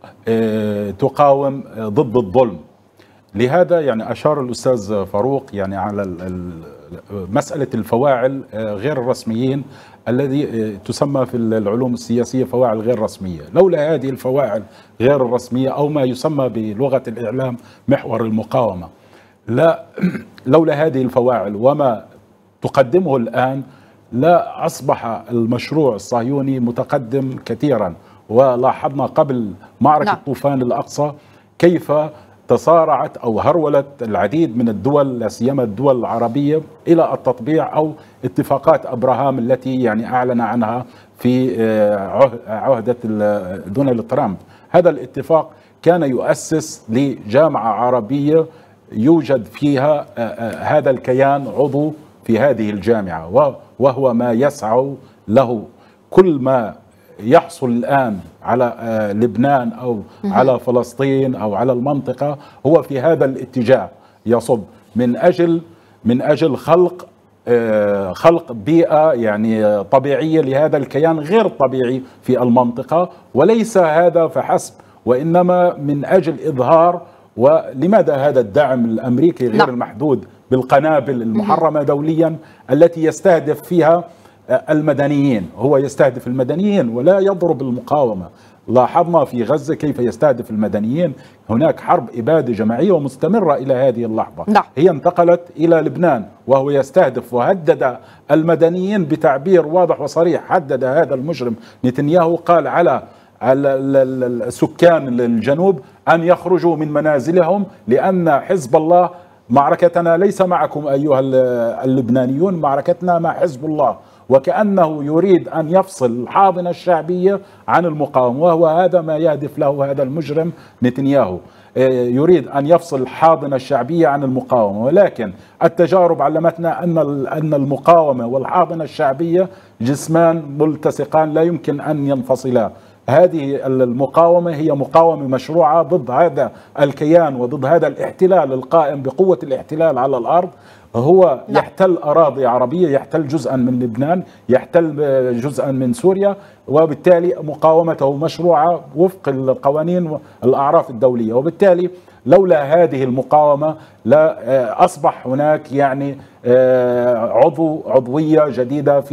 Speaker 8: تقاوم ضد الظلم. لهذا يعني أشار الأستاذ فاروق يعني على مسألة الفواعل غير الرسميين الذي تسمى في العلوم السياسية فواعل غير رسمية. لولا هذه الفواعل غير الرسمية أو ما يسمى بلغة الإعلام محور المقاومة، لا لولا هذه الفواعل وما تقدمه الآن لا أصبح المشروع الصهيوني متقدم كثيرا. ولاحظنا قبل معركة نعم. طوفان الأقصى كيف تصارعت أو هرولت العديد من الدول لا سيما الدول العربية إلى التطبيع أو اتفاقات أبراهام التي يعني أعلن عنها في عهدة دونالد ترامب. هذا الاتفاق كان يؤسس لجامعة عربية يوجد فيها هذا الكيان عضو في هذه الجامعة، وهو ما يسعى له. كل ما يحصل الآن على لبنان أو على فلسطين أو على المنطقة هو في هذا الاتجاه يصب من أجل من أجل خلق خلق بيئة يعني طبيعية لهذا الكيان غير طبيعي في المنطقة. وليس هذا فحسب، وإنما من أجل إظهار. ولماذا هذا الدعم الأمريكي غير لا. المحدود بالقنابل المحرمة دوليا التي يستهدف فيها المدنيين؟ هو يستهدف المدنيين ولا يضرب المقاومة. لاحظنا في غزة كيف يستهدف المدنيين. هناك حرب إبادة جماعية ومستمرة إلى هذه اللحظة. لا. هي انتقلت إلى لبنان وهو يستهدف وهدد المدنيين بتعبير واضح وصريح. هدد هذا المجرم نتنياهو، قال على السكان الجنوب أن يخرجوا من منازلهم لأن حزب الله معركتنا ليس معكم أيها اللبنانيون، معركتنا مع حزب الله. وكأنه يريد أن يفصل الحاضنة الشعبية عن المقاومة، وهو هذا ما يهدف له هذا المجرم نتنياهو. يريد أن يفصل الحاضنة الشعبية عن المقاومة، ولكن التجارب علمتنا أن أن المقاومة والحاضنة الشعبية جسمان ملتصقان لا يمكن أن ينفصلا. هذه المقاومة هي مقاومة مشروعة ضد هذا الكيان وضد هذا الاحتلال القائم بقوة الاحتلال على الأرض. هو يحتل أراضي عربية، يحتل جزءا من لبنان، يحتل جزءا من سوريا، وبالتالي مقاومته مشروعة وفق القوانين والأعراف الدولية. وبالتالي لولا هذه المقاومة لا أصبح هناك يعني عضو عضوية جديدة في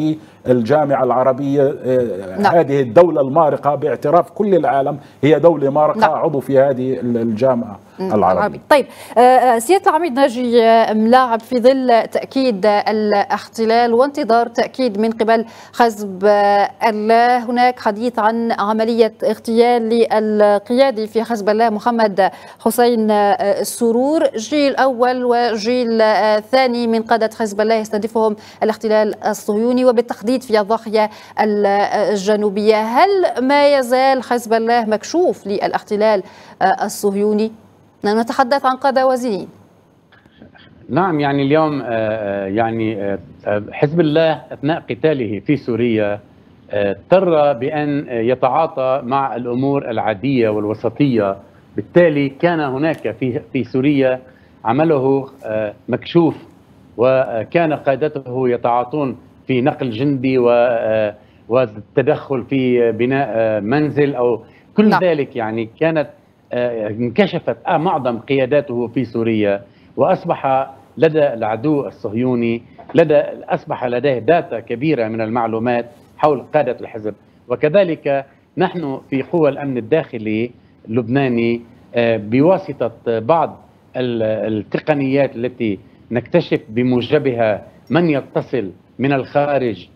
Speaker 8: الجامعة العربية.
Speaker 4: نعم.
Speaker 8: هذه الدولة المارقة باعتراف كل العالم هي دولة مارقة. نعم. عضو في هذه الجامعة العربية.
Speaker 4: طيب سيادة العميد ناجي ملاعب، في ظل تأكيد الاحتلال وانتظار تأكيد من قبل حزب الله، هناك حديث عن عملية اغتيال للقيادي في حزب الله محمد حسين السرور، جيل أول وجيل ثاني من قادة حزب الله يستهدفهم الاحتلال الصهيوني وبالتحديد في الضاحية الجنوبية. هل ما يزال حزب الله مكشوف للاحتلال الصهيوني؟ نتحدث عن قادة وزيرين.
Speaker 6: نعم، يعني اليوم يعني حزب الله أثناء قتاله في سوريا اضطر بأن يتعاطى مع الأمور العادية والوسطية، بالتالي كان هناك في في سوريا عمله مكشوف، وكان قادته يتعاطون في نقل جندي والتدخل في بناء منزل أو كل لا. ذلك يعني كانت انكشفت معظم قياداته في سوريا، وأصبح لدى العدو الصهيوني لدى أصبح لديه داتا كبيرة من المعلومات حول قادة الحزب. وكذلك نحن في قوى الأمن الداخلي اللبناني بواسطة بعض التقنيات التي نكتشف بموجبها من يتصل من الخارج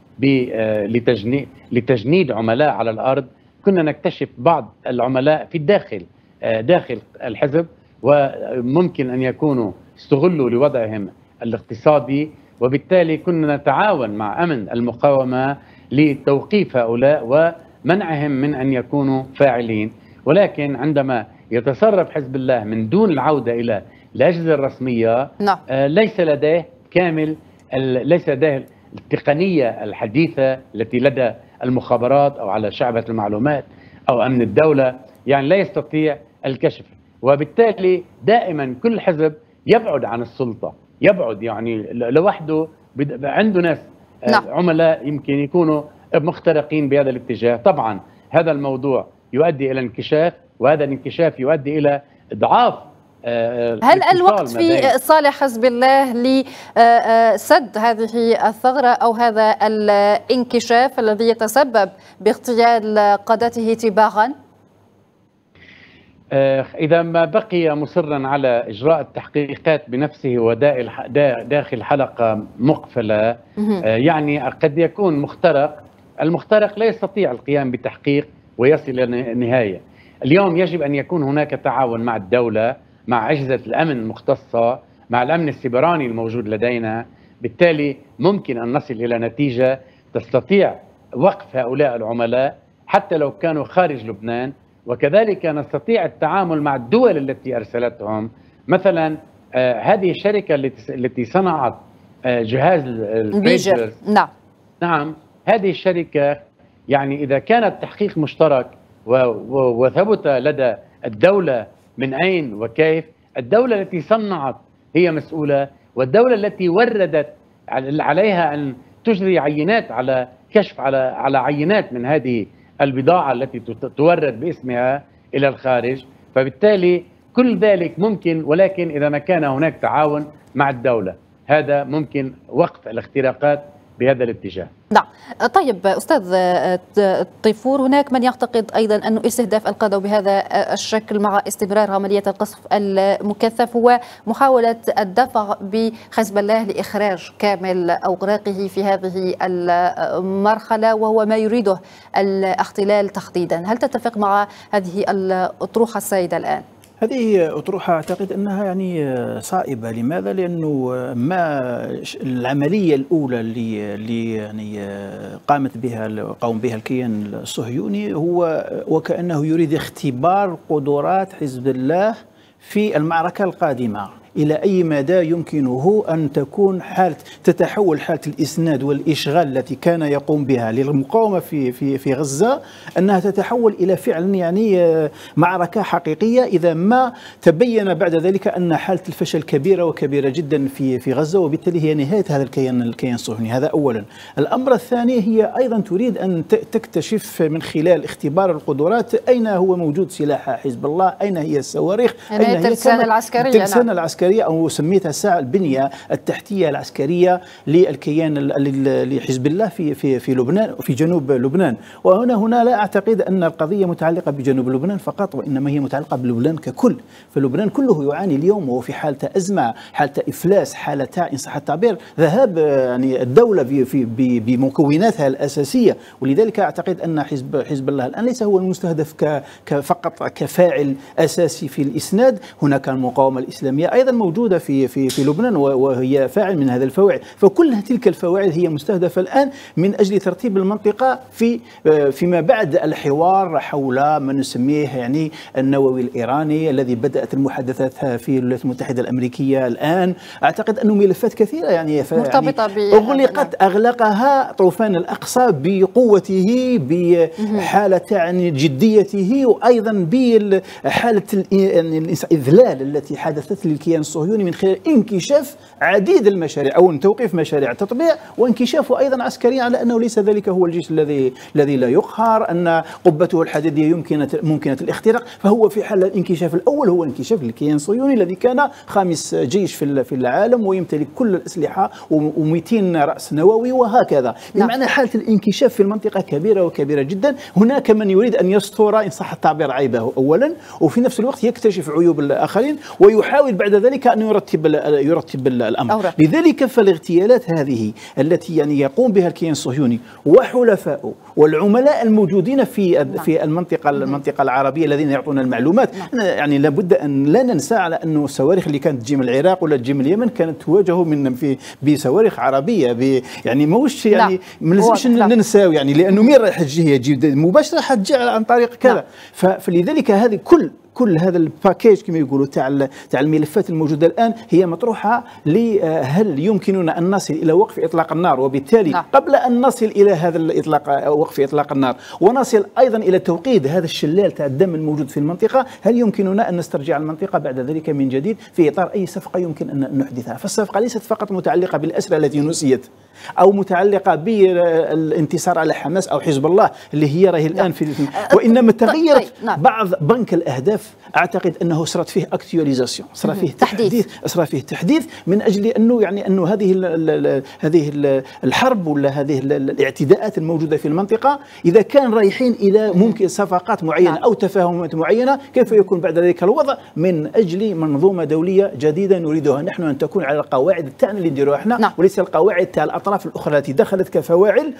Speaker 6: لتجنيد عملاء على الأرض، كنا نكتشف بعض العملاء في الداخل داخل الحزب، وممكن أن يكونوا استغلوا لوضعهم الاقتصادي، وبالتالي كنا نتعاون مع أمن المقاومة لتوقيف هؤلاء ومنعهم من أن يكونوا فاعلين. ولكن عندما يتصرف حزب الله من دون العودة إلى الأجهزة الرسمية
Speaker 4: نعم.
Speaker 6: ليس لديه كامل ليس لديه التقنية الحديثة التي لدى المخابرات أو على شعبة المعلومات أو أمن الدولة، يعني لا يستطيع الكشف، وبالتالي دائما كل حزب يبعد عن السلطة، يبعد يعني لوحده، عنده ناس نعم. عملاء يمكن يكونوا مخترقين بهذا الاتجاه. طبعا هذا الموضوع يؤدي إلى انكشاف، وهذا الانكشاف يؤدي إلى إضعاف.
Speaker 4: هل الوقت في صالح حزب الله لسد هذه الثغرة أو هذا الانكشاف الذي يتسبب باغتيال قادته تباعا؟
Speaker 6: إذا ما بقي مصرا على إجراء التحقيقات بنفسه وداخل حلقة مقفلة، يعني قد يكون مخترق، المخترق لا يستطيع القيام بتحقيق ويصل إلى النهاية. اليوم يجب أن يكون هناك تعاون مع الدولة، مع أجهزة الأمن المختصة، مع الأمن السيبراني الموجود لدينا، بالتالي ممكن أن نصل إلى نتيجة تستطيع وقف هؤلاء العملاء حتى لو كانوا خارج لبنان، وكذلك نستطيع التعامل مع الدول التي أرسلتهم. مثلا آه هذه الشركة التي التي صنعت آه جهاز البيجر،
Speaker 4: نعم
Speaker 6: نعم هذه الشركة يعني إذا كان التحقيق مشترك وثبت لدى الدولة من أين وكيف، الدولة التي صنعت هي مسؤولة، والدولة التي وردت عليها أن تجري عينات على كشف على على عينات من هذه البضاعة التي تورد باسمها إلى الخارج. فبالتالي كل ذلك ممكن، ولكن إذا ما كان هناك تعاون مع الدولة هذا ممكن وقف الاختراقات بهذا الاتجاه.
Speaker 4: نعم. طيب أستاذ طيفور، هناك من يعتقد أيضا أن استهداف القادة بهذا الشكل مع استمرار عملية القصف المكثف هو محاولة الدفع بحزب الله لإخراج كامل أوراقه في هذه المرحلة، وهو ما يريده الاحتلال تحديدا. هل تتفق مع هذه الأطروحة السائدة الآن؟
Speaker 7: هذه أطروحة أعتقد أنها يعني صائبة. لماذا؟ لأنه ما العملية الأولى اللي اللي يعني قامت بها قام بها الكيان الصهيوني هو وكأنه يريد اختبار قدرات حزب الله في المعركة القادمة، إلى أي مدى يمكنه أن تكون حالة تتحول حالة الإسناد والإشغال التي كان يقوم بها للمقاومة في في في غزة، أنها تتحول إلى فعلا يعني معركة حقيقية إذا ما تبين بعد ذلك أن حالة الفشل كبيرة وكبيرة جدا في في غزة، وبالتالي هي نهاية هذا الكيان الكيان الصهيوني. هذا أولا. الأمر الثاني هي أيضا تريد أن تكتشف من خلال اختبار القدرات أين هو موجود سلاح حزب الله، أين هي الصواريخ،
Speaker 4: أين هي الترسانة العسكرية.
Speaker 7: الترسانة العسكرية العسكرية، أو سميتها ساعة البنية التحتية العسكرية للكيان لحزب الله في في في لبنان وفي جنوب لبنان. وهنا هنا لا أعتقد أن القضية متعلقة بجنوب لبنان فقط، وإنما هي متعلقة بلبنان ككل. فلبنان كله يعاني اليوم وهو في حالة أزمة، حالة إفلاس، حالة إن صح التعبير ذهاب يعني الدولة في بمكوناتها الأساسية. ولذلك أعتقد أن حزب حزب الله الآن ليس هو المستهدف فقط كفاعل أساسي في الإسناد. هناك المقاومة الإسلامية أيضا موجودة في في في لبنان وهي فاعل من هذا الفواعل. فكل تلك الفواعل هي مستهدفة الآن من أجل ترتيب المنطقة في فيما بعد الحوار حول ما نسميه يعني النووي الإيراني الذي بدأت المحادثات في الولايات المتحدة الأمريكية الآن. أعتقد أنه ملفات كثيرة يعني
Speaker 4: مرتبطة
Speaker 7: يعني أغلقت أغلقها طوفان الأقصى بقوته بحالة يعني جديته، وأيضا بحالة الإذلال التي حدثت للكيان الصهيوني من خلال انكشاف عديد المشاريع أو توقيف مشاريع التطبيع، وانكشافه أيضا عسكريا على أنه ليس ذلك هو الجيش الذي الذي لا يقهر، أن قبته الحديدية يمكنة ممكنة الاختراق. فهو في حال الانكشاف الأول هو انكشاف للكيان الصهيوني الذي كان خامس جيش في في العالم ويمتلك كل الأسلحة ومئتين رأس نووي وهكذا. بمعنى حالة الانكشاف في المنطقة كبيرة وكبيرة جدا. هناك من يريد أن يستر إن صح التعبير عيبه أولا، وفي نفس الوقت يكتشف عيوب الآخرين ويحاول بعد ذلك أن يرتب يرتب الأمر. أورا. لذلك فالاغتيالات هذه التي يعني يقوم بها الكيان الصهيوني وحلفائه والعملاء الموجودين في في المنطقة المنطقة العربية الذين يعطون المعلومات، يعني لابد أن لا ننسى على أنه الصواريخ اللي كانت تجي من العراق ولا تجي من اليمن كانت تواجه من في بصواريخ عربية، يعني موش يعني ما لازمش ننساو يعني، لأنه مين راح تجي هي مباشرة حتجي عن طريق كذا. فلذلك هذه كل كل هذا الباكيج كما يقولوا تاع تاع الملفات الموجوده الان هي مطروحه لهل يمكننا ان نصل الى وقف اطلاق النار، وبالتالي لا. قبل ان نصل الى هذا الاطلاق وقف اطلاق النار ونصل ايضا الى توقيد هذا الشلال تاع الدم الموجود في المنطقه، هل يمكننا ان نسترجع المنطقه بعد ذلك من جديد في اطار اي صفقه يمكن ان نحدثها؟ فالصفقه ليست فقط متعلقه بالاسرى التي نسيت او متعلقه بالانتصار على حماس او حزب الله اللي هي راهي الان في، وانما تغيرت بعض بنك الاهداف. اعتقد انه صارت فيه اكتواليزاسيون، صار فيه تحديث، صار فيه تحديث من اجل انه يعني انه هذه ال هذه ال الحرب ولا هذه الاعتداءات الموجوده في المنطقه اذا كان رايحين الى ممكن صفقات معينه او تفاهمات معينه، كيف يكون بعد ذلك الوضع من اجل منظومه دوليه جديده نريدها نحن ان تكون على القواعد تاعنا اللي نديروها احنا، وليس القواعد تاع الاطراف الاخرى التي دخلت كفواعل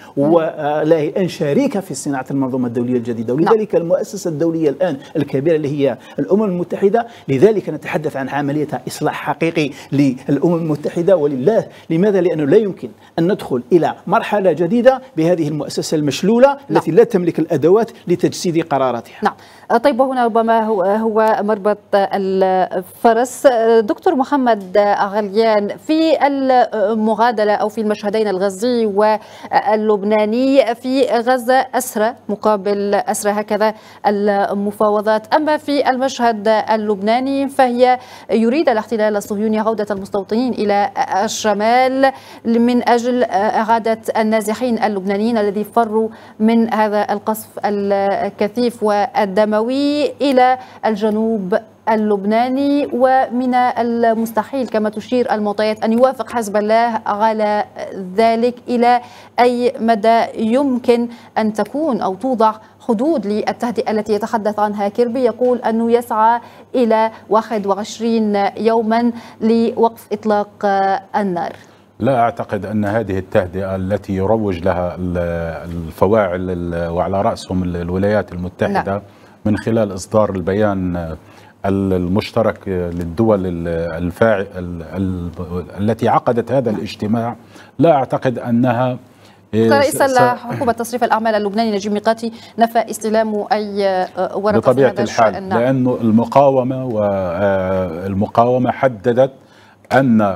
Speaker 7: ولا ان شريكه في صناعه المنظومه الدوليه الجديده. ولذلك المؤسسه الدوليه الان الكبيره اللي هي الأمم المتحدة، لذلك نتحدث عن عملية إصلاح حقيقي للأمم المتحدة. ولله لماذا؟ لأنه لا يمكن أن ندخل إلى مرحلة جديدة بهذه المؤسسة المشلولة نعم. التي لا تملك الأدوات لتجسيد قراراتها.
Speaker 4: نعم. طيب، وهنا ربما هو, هو مربط الفرس. دكتور محمد غليان، في المغادلة أو في المشهدين الغزي واللبناني، في غزة أسرى مقابل أسرى، هكذا المفاوضات. أما في المشهد اللبناني فهي يريد الاحتلال الصهيوني عودة المستوطنين إلى الشمال من أجل إعادة النازحين اللبنانيين الذين فروا من هذا القصف الكثيف والدموي إلى الجنوب اللبناني. ومن المستحيل كما تشير المعطيات أن يوافق حزب الله على ذلك. إلى أي مدى يمكن أن تكون أو توضع حدود للتهدئة التي يتحدث عنها كيربي؟ يقول أنه يسعى إلى واحد وعشرين يوما لوقف إطلاق النار.
Speaker 8: لا أعتقد أن هذه التهدئة التي يروج لها الفواعل وعلى رأسهم الولايات المتحدة لا. من خلال إصدار البيان المشترك للدول الفاعل التي عقدت هذا الاجتماع، لا أعتقد أنها
Speaker 4: رئيس حكومة تصريف الأعمال اللبناني نجيب ميقاتي نفى استلام أي ورقة
Speaker 8: بطبيعة الحال، لأنه المقاومة والمقاومة حددت أن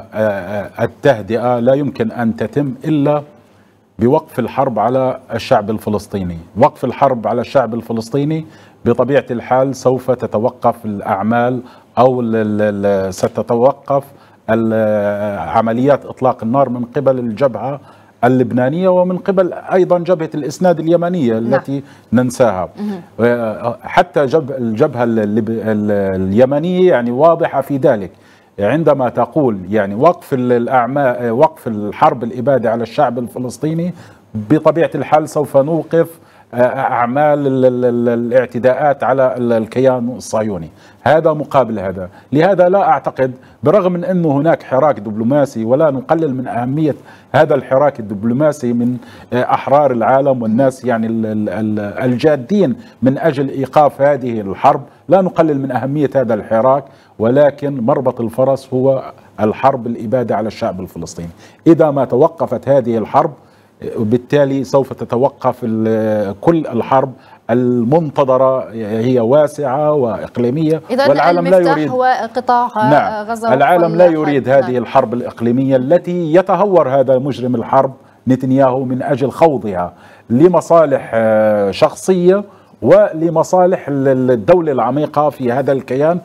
Speaker 8: التهدئة لا يمكن أن تتم إلا بوقف الحرب على الشعب الفلسطيني. وقف الحرب على الشعب الفلسطيني بطبيعة الحال سوف تتوقف الأعمال أو ستتوقف عمليات إطلاق النار من قبل الجبهة اللبنانية ومن قبل أيضا جبهة الإسناد اليمنية التي لا. ننساها. حتى الجبهة اليمنية يعني واضحة في ذلك، عندما تقول يعني وقف الأعمال وقف الحرب الإبادة على الشعب الفلسطيني، بطبيعة الحال سوف نوقف أعمال الاعتداءات على الكيان الصهيوني. هذا مقابل هذا. لهذا لا أعتقد، برغم من أنه هناك حراك دبلوماسي ولا نقلل من أهمية هذا الحراك الدبلوماسي من أحرار العالم والناس يعني الجادين من أجل إيقاف هذه الحرب، لا نقلل من أهمية هذا الحراك، ولكن مربط الفرس هو الحرب الإبادة على الشعب الفلسطيني. إذا ما توقفت هذه الحرب وبالتالي سوف تتوقف كل الحرب المنتظرة، هي واسعة وإقليمية،
Speaker 4: والعالم لا يريد هو قطاع
Speaker 8: نعم
Speaker 4: غزة.
Speaker 8: العالم لا يريد هذه نعم. الحرب الإقليمية التي يتهور هذا مجرم الحرب نتنياهو من أجل خوضها لمصالح شخصية ولمصالح الدولة العميقة في هذا الكيان،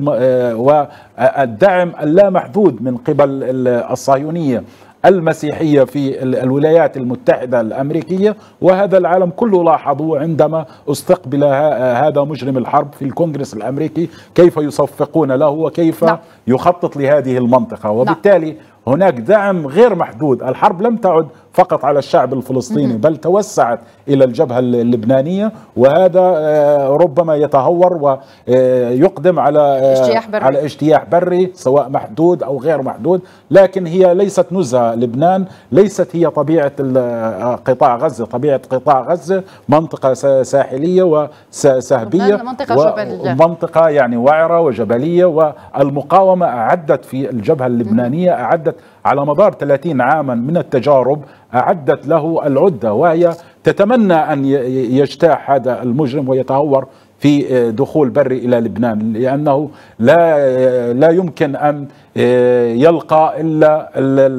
Speaker 8: والدعم اللامحدود من قبل الصهيونية المسيحية في الولايات المتحدة الأمريكية. وهذا العالم كله لاحظوا عندما استقبل هذا مجرم الحرب في الكونغرس الأمريكي كيف يصفقون له وكيف لا. يخطط لهذه المنطقة، وبالتالي هناك دعم غير محدود. الحرب لم تعد فقط على الشعب الفلسطيني بل توسعت إلى الجبهة اللبنانية، وهذا ربما يتهور ويقدم على اجتياح بري. على اجتياح بري سواء محدود أو غير محدود، لكن هي ليست نزهة. لبنان ليست هي طبيعة قطاع غزة. طبيعة قطاع غزة منطقة ساحلية وسهبية، ومنطقة يعني وعرة وجبلية، والمقاومة أعدت في الجبهة اللبنانية أعدت على مدار ثلاثين عاما من التجارب أعدت له العدة، وهي تتمنى أن يجتاح هذا المجرم ويتهور في دخول بري إلى لبنان، لأنه لا لا يمكن أن يلقى إلا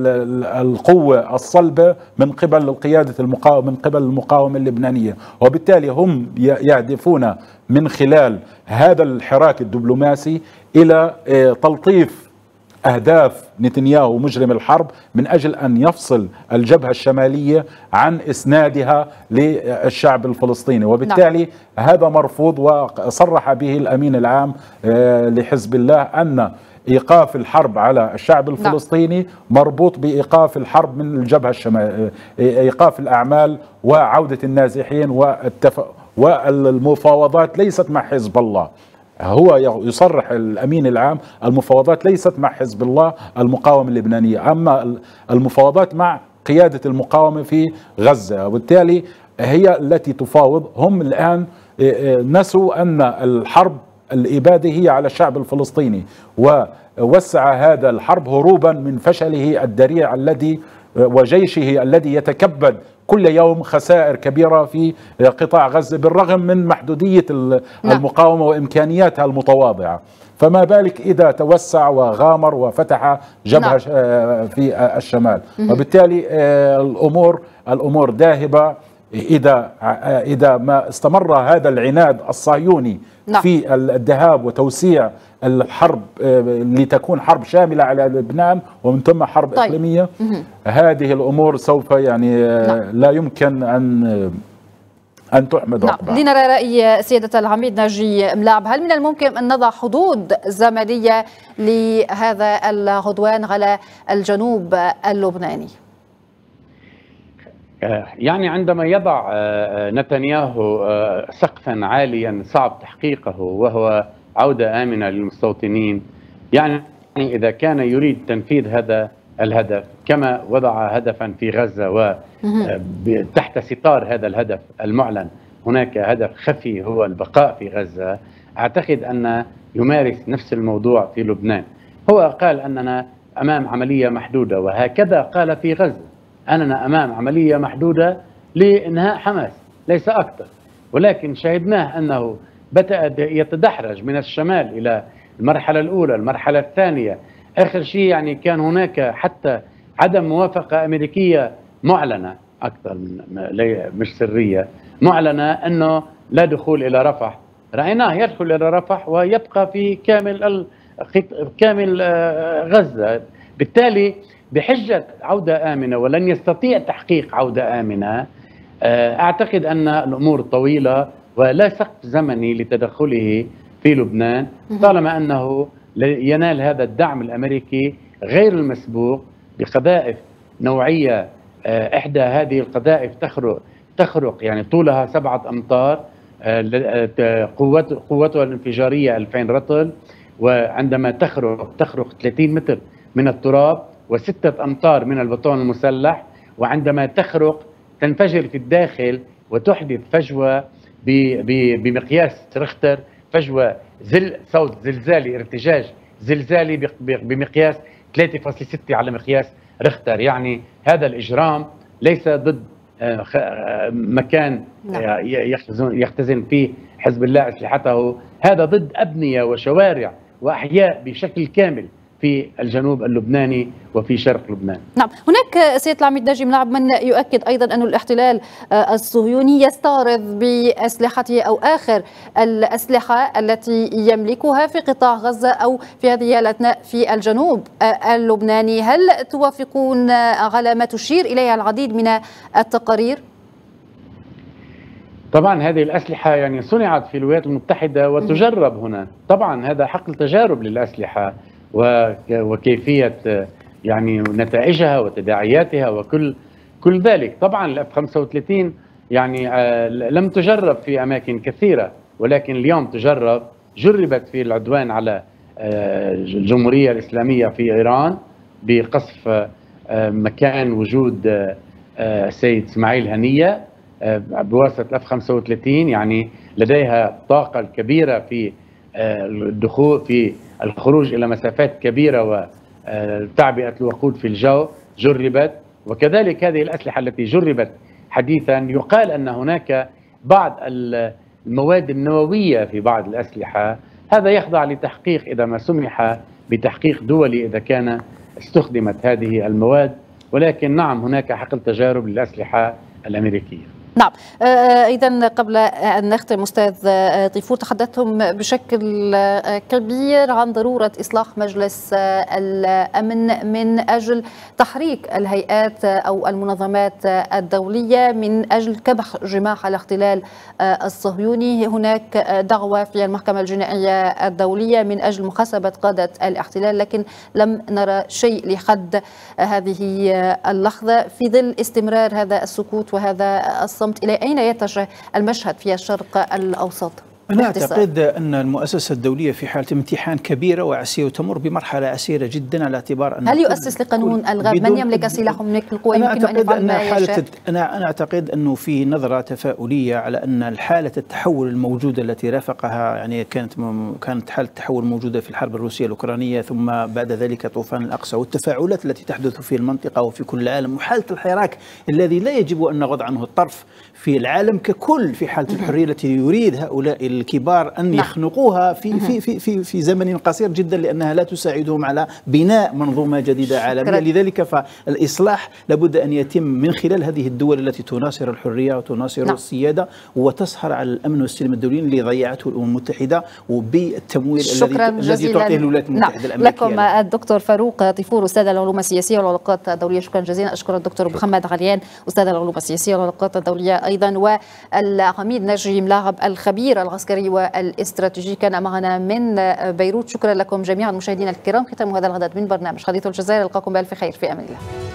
Speaker 8: القوة الصلبة من قبل قيادة المقاومة من قبل المقاومة اللبنانية. وبالتالي هم يهدفون من خلال هذا الحراك الدبلوماسي إلى تلطيف أهداف نتنياهو مجرم الحرب من أجل أن يفصل الجبهة الشمالية عن إسنادها للشعب الفلسطيني، وبالتالي نعم. هذا مرفوض. وصرح به الأمين العام لحزب الله أن إيقاف الحرب على الشعب الفلسطيني نعم. مربوط بإيقاف الحرب من الجبهة الشمالية، إيقاف الأعمال وعودة النازحين والتف... والمفاوضات ليست مع حزب الله. هو يصرح الأمين العام المفاوضات ليست مع حزب الله المقاومة اللبنانية، أما المفاوضات مع قيادة المقاومة في غزة، وبالتالي هي التي تفاوض. هم الآن نسوا أن الحرب الإبادة هي على الشعب الفلسطيني، ووسع هذا الحرب هروبا من فشله الذريع الذي وجيشه الذي يتكبد كل يوم خسائر كبيرة في قطاع غزة بالرغم من محدودية المقاومة وإمكانياتها المتواضعة. فما بالك إذا توسع وغامر وفتح جبهة في الشمال. وبالتالي الأمور الأمور ذاهبة إذا إذا ما استمر هذا العناد الصهيوني في الذهاب وتوسيع الحرب لتكون حرب شاملة على لبنان ومن ثم حرب طيب. إقليمية. هذه الأمور سوف يعني لا يمكن أن أن تحمد عقبها.
Speaker 4: نعم. لنرى رأي سيادة العميد ناجي ملاعب. هل من الممكن أن نضع حدود زمنية لهذا العدوان على الجنوب اللبناني؟
Speaker 6: يعني عندما يضع نتنياهو سقفا عاليا صعب تحقيقه وهو عودة آمنة للمستوطنين، يعني إذا كان يريد تنفيذ هذا الهدف كما وضع هدفا في غزة وتحت ستار هذا الهدف المعلن هناك هدف خفي هو البقاء في غزة، أعتقد أن يمارس نفس الموضوع في لبنان. هو قال أننا أمام عملية محدودة، وهكذا قال في غزة أننا أمام عملية محدودة لإنهاء حماس ليس أكثر، ولكن شاهدناه أنه بدأ يتدحرج من الشمال إلى المرحلة الأولى المرحلة الثانية. آخر شيء يعني كان هناك حتى عدم موافقة أمريكية معلنة أكثر من مش سرية، معلنة أنه لا دخول إلى رفح. رأيناه يدخل إلى رفح ويبقى في كامل كامل غزة. بالتالي بحجة عودة آمنة ولن يستطيع تحقيق عودة آمنة، أعتقد أن الأمور طويلة ولا سقف زمني لتدخله في لبنان طالما أنه لينال هذا الدعم الأمريكي غير المسبوق بقذائف نوعية. إحدى هذه القذائف تخرق تخرق يعني طولها سبعة أمتار، قوتها الانفجارية ألفين رطل، وعندما تخرق تخرق ثلاثين متر من التراب وستة أمتار من البطون المسلح، وعندما تخرق تنفجر في الداخل وتحدث فجوة بمقياس ريختر، فجوة زل صوت زلزالي، ارتجاج زلزالي بمقياس ثلاثة فاصلة ستة على مقياس ريختر. يعني هذا الإجرام ليس ضد مكان يختزن فيه حزب الله أسلحته، هذا ضد أبنية وشوارع وأحياء بشكل كامل في الجنوب اللبناني وفي شرق لبنان.
Speaker 4: نعم، هناك سيادة العميد ناجي ملاعب من يؤكد أيضا أن الاحتلال الصهيوني يستعرض بأسلحته أو آخر الأسلحة التي يملكها في قطاع غزة أو في هذه الأثناء في الجنوب اللبناني. هل توافقون على ما تشير إليه العديد من التقارير؟
Speaker 6: طبعا هذه الأسلحة يعني صنعت في الولايات المتحدة وتجرب هنا، طبعا هذا حقل تجارب للأسلحة وكيفية يعني نتائجها وتداعياتها وكل كل ذلك. طبعا الإف خمسة وثلاثين يعني لم تجرب في أماكن كثيرة، ولكن اليوم تجرب، جربت في العدوان على الجمهورية الإسلامية في إيران بقصف مكان وجود السيد إسماعيل هنية بواسطة الإف خمسة وثلاثين. يعني لديها الطاقة الكبيرة في الدخول في الخروج إلى مسافات كبيرة وتعبئة الوقود في الجو، جربت. وكذلك هذه الأسلحة التي جربت حديثا، يقال أن هناك بعض المواد النووية في بعض الأسلحة، هذا يخضع لتحقيق إذا ما سمح بتحقيق دولي إذا كان استخدمت هذه المواد. ولكن نعم هناك حقل تجارب للأسلحة الأمريكية.
Speaker 4: نعم، إذا قبل أن نختم أستاذ طيفور، تحدثتم بشكل كبير عن ضرورة إصلاح مجلس الأمن من أجل تحريك الهيئات أو المنظمات الدولية من أجل كبح جماح الاحتلال الصهيوني. هناك دعوة في المحكمة الجنائية الدولية من أجل محاسبة قادة الاحتلال، لكن لم نرى شيء لحد هذه اللحظة في ظل استمرار هذا السكوت وهذا الصمت. إلى أين يتجه المشهد في الشرق الأوسط؟
Speaker 7: أنا أعتقد أن المؤسسة الدولية في حالة امتحان كبيرة وعسيرة وتمر بمرحلة عسيرة جدا، على اعتبار أن
Speaker 4: هل يؤسس لقانون الغاب؟ من يملك السلاح ومن يملك القوى يمكن أن يفعل ما يشاء؟
Speaker 7: أنا أنا أعتقد أنه في نظرة تفاؤلية على أن حالة التحول الموجودة التي رافقها، يعني كانت كانت حالة التحول موجودة في الحرب الروسية الأوكرانية، ثم بعد ذلك طوفان الأقصى، والتفاعلات التي تحدث في المنطقة وفي كل العالم، وحالة الحراك الذي لا يجب أن نغض عنه الطرف في العالم ككل، في حالة الحرية التي يريد هؤلاء الكبار أن يخنقوها في في في في في زمن قصير جدا، لأنها لا تساعدهم على بناء منظومة جديدة عالمية. لذلك فالإصلاح لابد أن يتم من خلال هذه الدول التي تناصر الحرية وتناصر نعم. السيادة وتسهر على الأمن والسلم الدولي اللي ضيعته الأمم المتحدة وبالتمويل الذي الذي تعطيه الولايات المتحدة نعم. الأمريكية.
Speaker 4: لكم الدكتور فاروق طيفور أستاذ العلوم السياسية والعلاقات الدولية، شكرا جزيلا. أشكر الدكتور محمد عليان أستاذ العلوم السياسية والعلاقات الدولية أيضا، والعميد ناجي ملاعب الخبير العسكري والاستراتيجي كان معنا من بيروت. شكرا لكم جميعا مشاهدينا الكرام. ختام هذا الغد من برنامج حديث الجزائر، ألقاكم بألف خير في أمان الله.